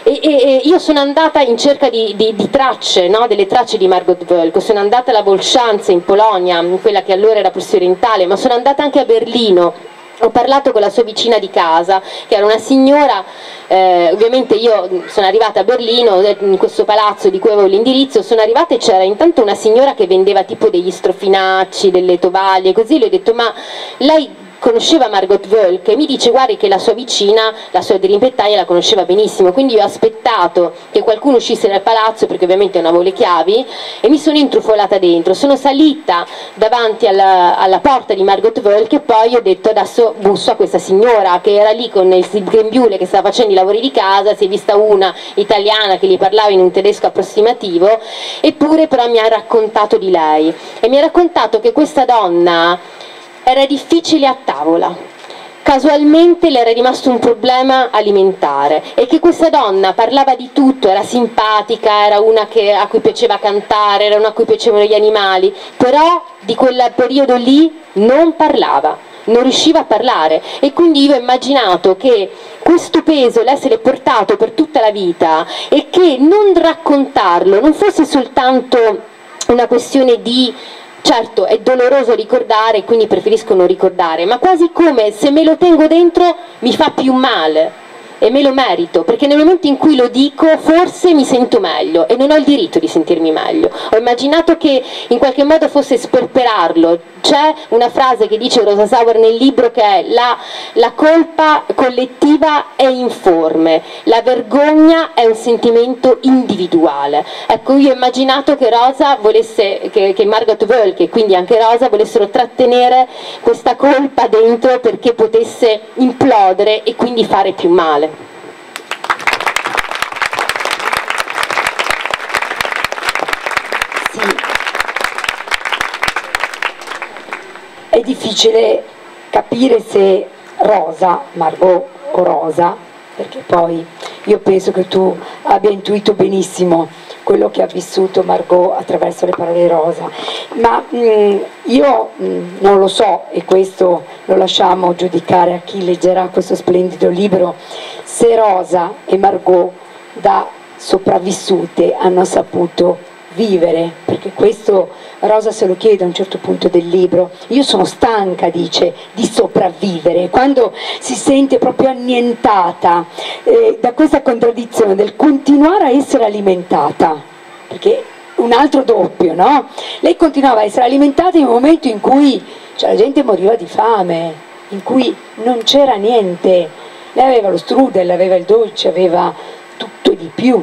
E io sono andata in cerca di tracce, no? Delle tracce di Margot Wölk. Sono andata alla Volsciance in Polonia, quella che allora era Prussia Orientale, ma sono andata anche a Berlino, Ho parlato con la sua vicina di casa, che era una signora, ovviamente io sono arrivata a Berlino, in questo palazzo di cui avevo l'indirizzo, sono arrivata e c'era intanto una signora che vendeva tipo degli strofinacci, delle tovaglie, così, le ho detto ma lei conosceva Margot Wölk e mi dice guardi che la sua vicina, la sua dirimpettaia la conosceva benissimo, quindi io ho aspettato che qualcuno uscisse dal palazzo perché ovviamente non avevo le chiavi e mi sono intrufolata dentro, sono salita davanti alla porta di Margot Wölk e poi ho detto adesso busso a questa signora che era lì con il grembiule che stava facendo i lavori di casa, si è vista una italiana che gli parlava in un tedesco approssimativo, eppure però mi ha raccontato di lei e mi ha raccontato che questa donna era difficile a tavola, casualmente le era rimasto un problema alimentare e che questa donna parlava di tutto, era simpatica, era una a cui piaceva cantare, era una a cui piacevano gli animali, però di quel periodo lì non parlava, non riusciva a parlare e quindi io ho immaginato che questo peso l'essere portato per tutta la vita e che non raccontarlo non fosse soltanto una questione di certo è doloroso ricordare, quindi preferisco non ricordare, ma quasi come se me lo tengo dentro mi fa più male e me lo merito, perché nel momento in cui lo dico forse mi sento meglio e non ho il diritto di sentirmi meglio. Ho immaginato che in qualche modo fosse sperperarlo. C'è una frase che dice Rosa Sauer nel libro che è la colpa collettiva è informe, la vergogna è un sentimento individuale. Ecco, io ho immaginato che Rosa volesse, che Margot Wölk e quindi anche Rosa volessero trattenere questa colpa dentro perché potesse implodere e quindi fare più male. Sì. È difficile capire se Rosa, Margot o Rosa, perché poi io penso che tu abbia intuito benissimo quello che ha vissuto Margot attraverso le parole di Rosa, ma io non lo so, e questo lo lasciamo giudicare a chi leggerà questo splendido libro, se Rosa e Margot da sopravvissute hanno saputo vivere, perché questo Rosa se lo chiede a un certo punto del libro. Io sono stanca, dice, di sopravvivere, quando si sente proprio annientata da questa contraddizione del continuare a essere alimentata, perché un altro doppio, no? Lei continuava a essere alimentata in un momento in cui la gente moriva di fame, in cui non c'era niente. Lei aveva lo strudel, aveva il dolce, aveva tutto e di più.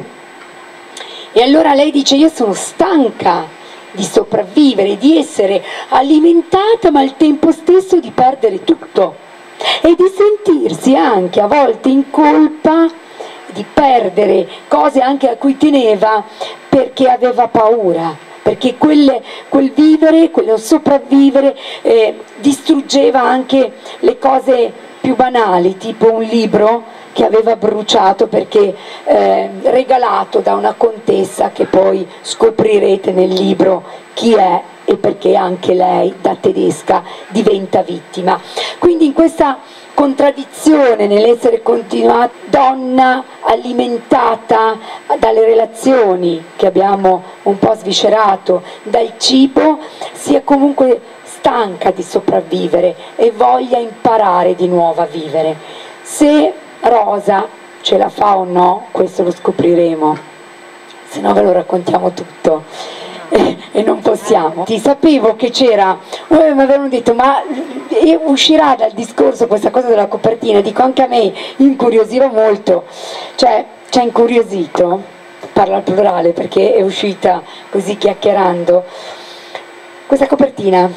E allora lei dice: io sono stanca di sopravvivere, di essere alimentata ma al tempo stesso di perdere tutto e di sentirsi anche a volte in colpa di perdere cose anche a cui teneva perché aveva paura, perché quel vivere, quello sopravvivere distruggeva anche le cose più banali, tipo un libro che aveva bruciato perché regalato da una contessa che poi scoprirete nel libro chi è e perché anche lei da tedesca diventa vittima. Quindi in questa contraddizione nell'essere continuata donna alimentata dalle relazioni che abbiamo un po' sviscerato, dal cibo, sia comunque stanca di sopravvivere e voglia imparare di nuovo a vivere. Se Rosa ce la fa o no, questo lo scopriremo, se no ve lo raccontiamo tutto e non possiamo. Ti sapevo che c'era, mi avevano detto ma uscirà dal discorso questa cosa della copertina, dico anche a me incuriosiva molto, cioè ci ha incuriosito, parlo al plurale perché è uscita così chiacchierando, questa copertina,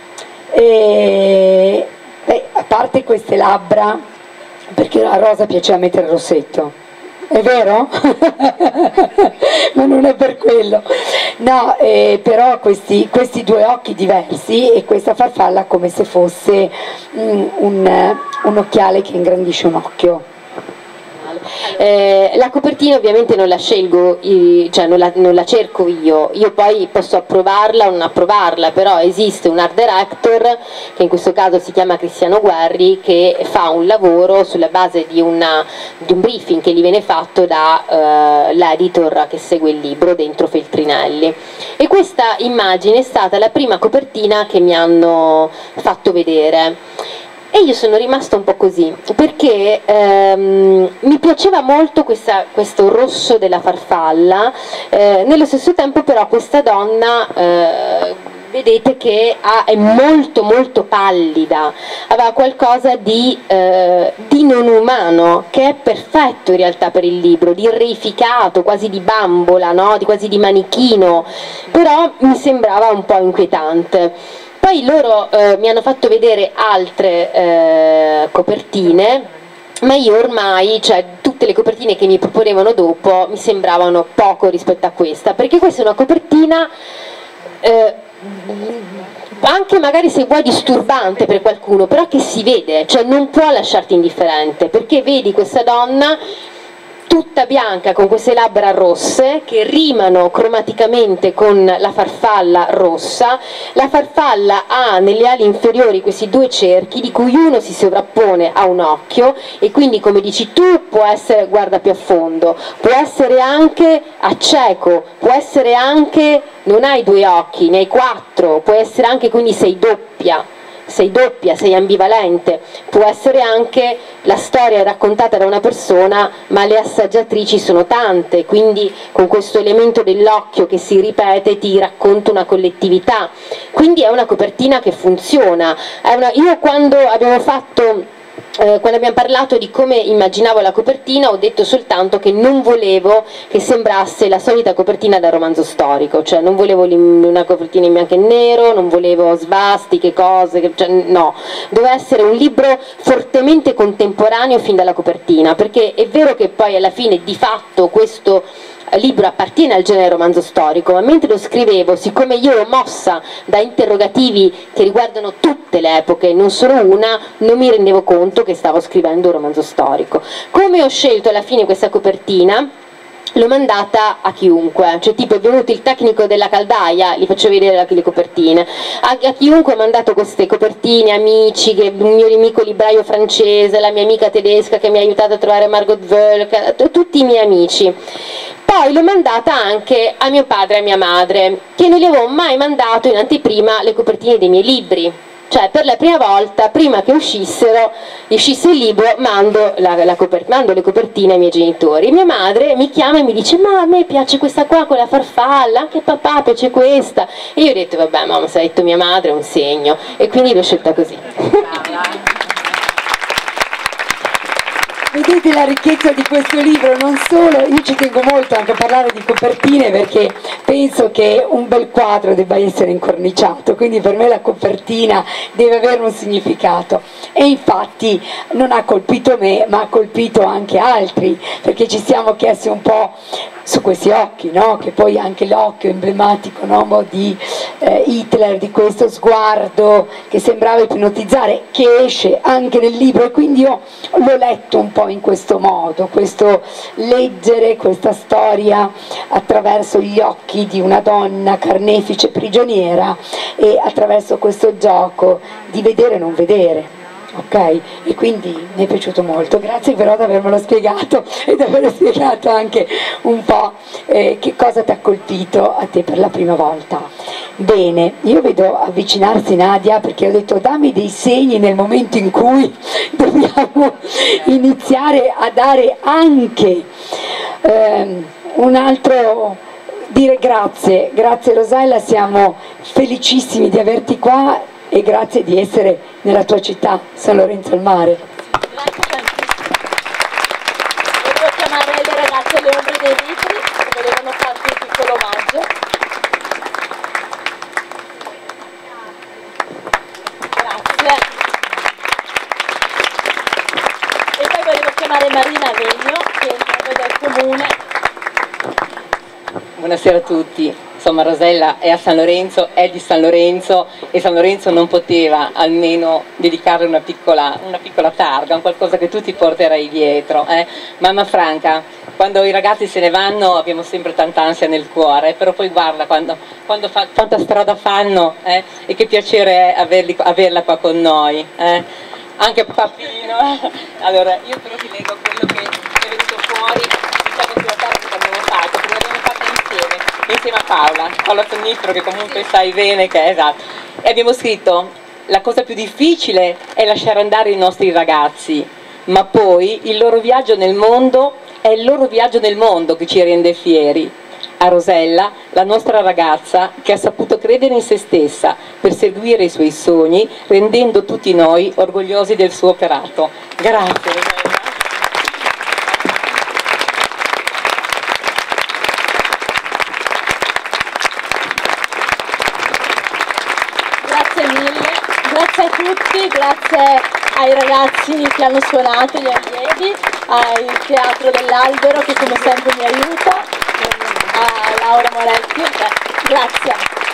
a parte queste labbra, perché a Rosa piaceva mettere il rossetto, è vero? Ma non è per quello, no, però questi due occhi diversi e questa farfalla come se fosse un occhiale che ingrandisce un occhio. La copertina ovviamente non la scelgo, cioè non la cerco io poi posso approvarla o non approvarla, però esiste un art director che in questo caso si chiama Cristiano Guerri, che fa un lavoro sulla base di un briefing che gli viene fatto da l'editor che segue il libro dentro Feltrinelli, e questa immagine è stata la prima copertina che mi hanno fatto vedere. E io sono rimasta un po' così, perché mi piaceva molto questo rosso della farfalla, nello stesso tempo però questa donna, vedete che è molto molto pallida, aveva qualcosa di non umano, che è perfetto in realtà per il libro, di reificato, quasi di bambola, no? Quasi di manichino, però mi sembrava un po' inquietante. Poi loro mi hanno fatto vedere altre copertine, ma io ormai, cioè tutte le copertine che mi proponevano dopo mi sembravano poco rispetto a questa, perché questa è una copertina anche magari se vuoi disturbante per qualcuno, però che si vede, cioè non può lasciarti indifferente, perché vedi questa donna tutta bianca con queste labbra rosse che rimano cromaticamente con la farfalla rossa. La farfalla ha nelle ali inferiori questi due cerchi di cui uno si sovrappone a un occhio, e quindi, come dici tu, può essere, guarda più a fondo, può essere anche a cieco, può essere anche non hai due occhi, ne hai quattro, può essere anche, quindi sei doppia, sei ambivalente, può essere anche la storia raccontata da una persona ma le assaggiatrici sono tante, quindi con questo elemento dell'occhio che si ripete ti racconta una collettività, quindi è una copertina che funziona. Io quando abbiamo parlato di come immaginavo la copertina ho detto soltanto che non volevo che sembrasse la solita copertina da romanzo storico, cioè non volevo una copertina in bianco e nero, non volevo svastiche, cose, cioè, no, doveva essere un libro fortemente contemporaneo fin dalla copertina, perché è vero che poi alla fine di fatto questo libro appartiene al genere romanzo storico, ma mentre lo scrivevo, siccome io ero mossa da interrogativi che riguardano tutte le epoche, non solo una, non mi rendevo conto che stavo scrivendo un romanzo storico. Come ho scelto alla fine questa copertina? L'ho mandata a chiunque, cioè tipo è venuto il tecnico della caldaia, gli faccio vedere le copertine, a chiunque ho mandato queste copertine, amici, il mio amico libraio francese, la mia amica tedesca che mi ha aiutato a trovare Margot Wöhlke, tutti i miei amici. Poi l'ho mandata anche a mio padre e a mia madre, che non gli avevo mai mandato in anteprima le copertine dei miei libri. Cioè per la prima volta, prima che uscisse il libro, mando le copertine ai miei genitori. Mia madre mi chiama e mi dice: ma a me piace questa qua con la farfalla, anche a papà piace questa. E io ho detto: vabbè mamma, se ha detto mia madre è un segno, e quindi l'ho scelta così. Vedete la ricchezza di questo libro, non solo, io ci tengo molto anche a parlare di copertine perché penso che un bel quadro debba essere incorniciato, quindi per me la copertina deve avere un significato, e infatti non ha colpito me ma ha colpito anche altri, perché ci siamo chiesti un po' su questi occhi, no? Che poi anche l'occhio emblematico, no? Di Hitler, di questo sguardo che sembrava ipnotizzare, che esce anche nel libro, e quindi io l'ho letto un po' in questo modo, questo leggere questa storia attraverso gli occhi di una donna carnefice prigioniera e attraverso questo gioco di vedere e non vedere. Ok? E quindi mi è piaciuto molto, grazie però di avermelo spiegato e di aver spiegato anche un po' che cosa ti ha colpito a te per la prima volta. Bene, io vedo avvicinarsi Nadia perché ho detto dammi dei segni nel momento in cui dobbiamo iniziare a dare anche un altro, dire grazie Rosella, siamo felicissimi di averti qua e grazie di essere nella tua città, San Lorenzo al Mare. Grazie tantissimo. Volevo chiamare le ragazze alle ombre dei libri che volevano farti un piccolo omaggio. Grazie. E poi volevo chiamare Marina Vegno, che è il nome del comune. Buonasera a tutti. Insomma, Rosella è a San Lorenzo, è di San Lorenzo, e San Lorenzo non poteva almeno dedicarle una piccola targa, un qualcosa che tu ti porterai dietro. Mamma Franca, quando i ragazzi se ne vanno abbiamo sempre tanta ansia nel cuore, però poi guarda quanta strada fanno, e che piacere è averla qua con noi. Anche Papino. Allora, io però ti leggo quello che è venuto fuori, diciamo, sulla targa che abbiamo fatto, perché l'abbiamo fatta insieme a Paola Sonnifero, che comunque sai bene che è, esatto, e abbiamo scritto la cosa più difficile è lasciare andare i nostri ragazzi, ma poi il loro viaggio nel mondo è il loro viaggio nel mondo che ci rende fieri. A Rosella, la nostra ragazza che ha saputo credere in se stessa per seguire i suoi sogni, rendendo tutti noi orgogliosi del suo operato. Grazie Rosella. Grazie mille, grazie a tutti, grazie ai ragazzi che hanno suonato, gli allievi, al Teatro dell'Albero che come sempre mi aiuta, a Laura Moretti, grazie.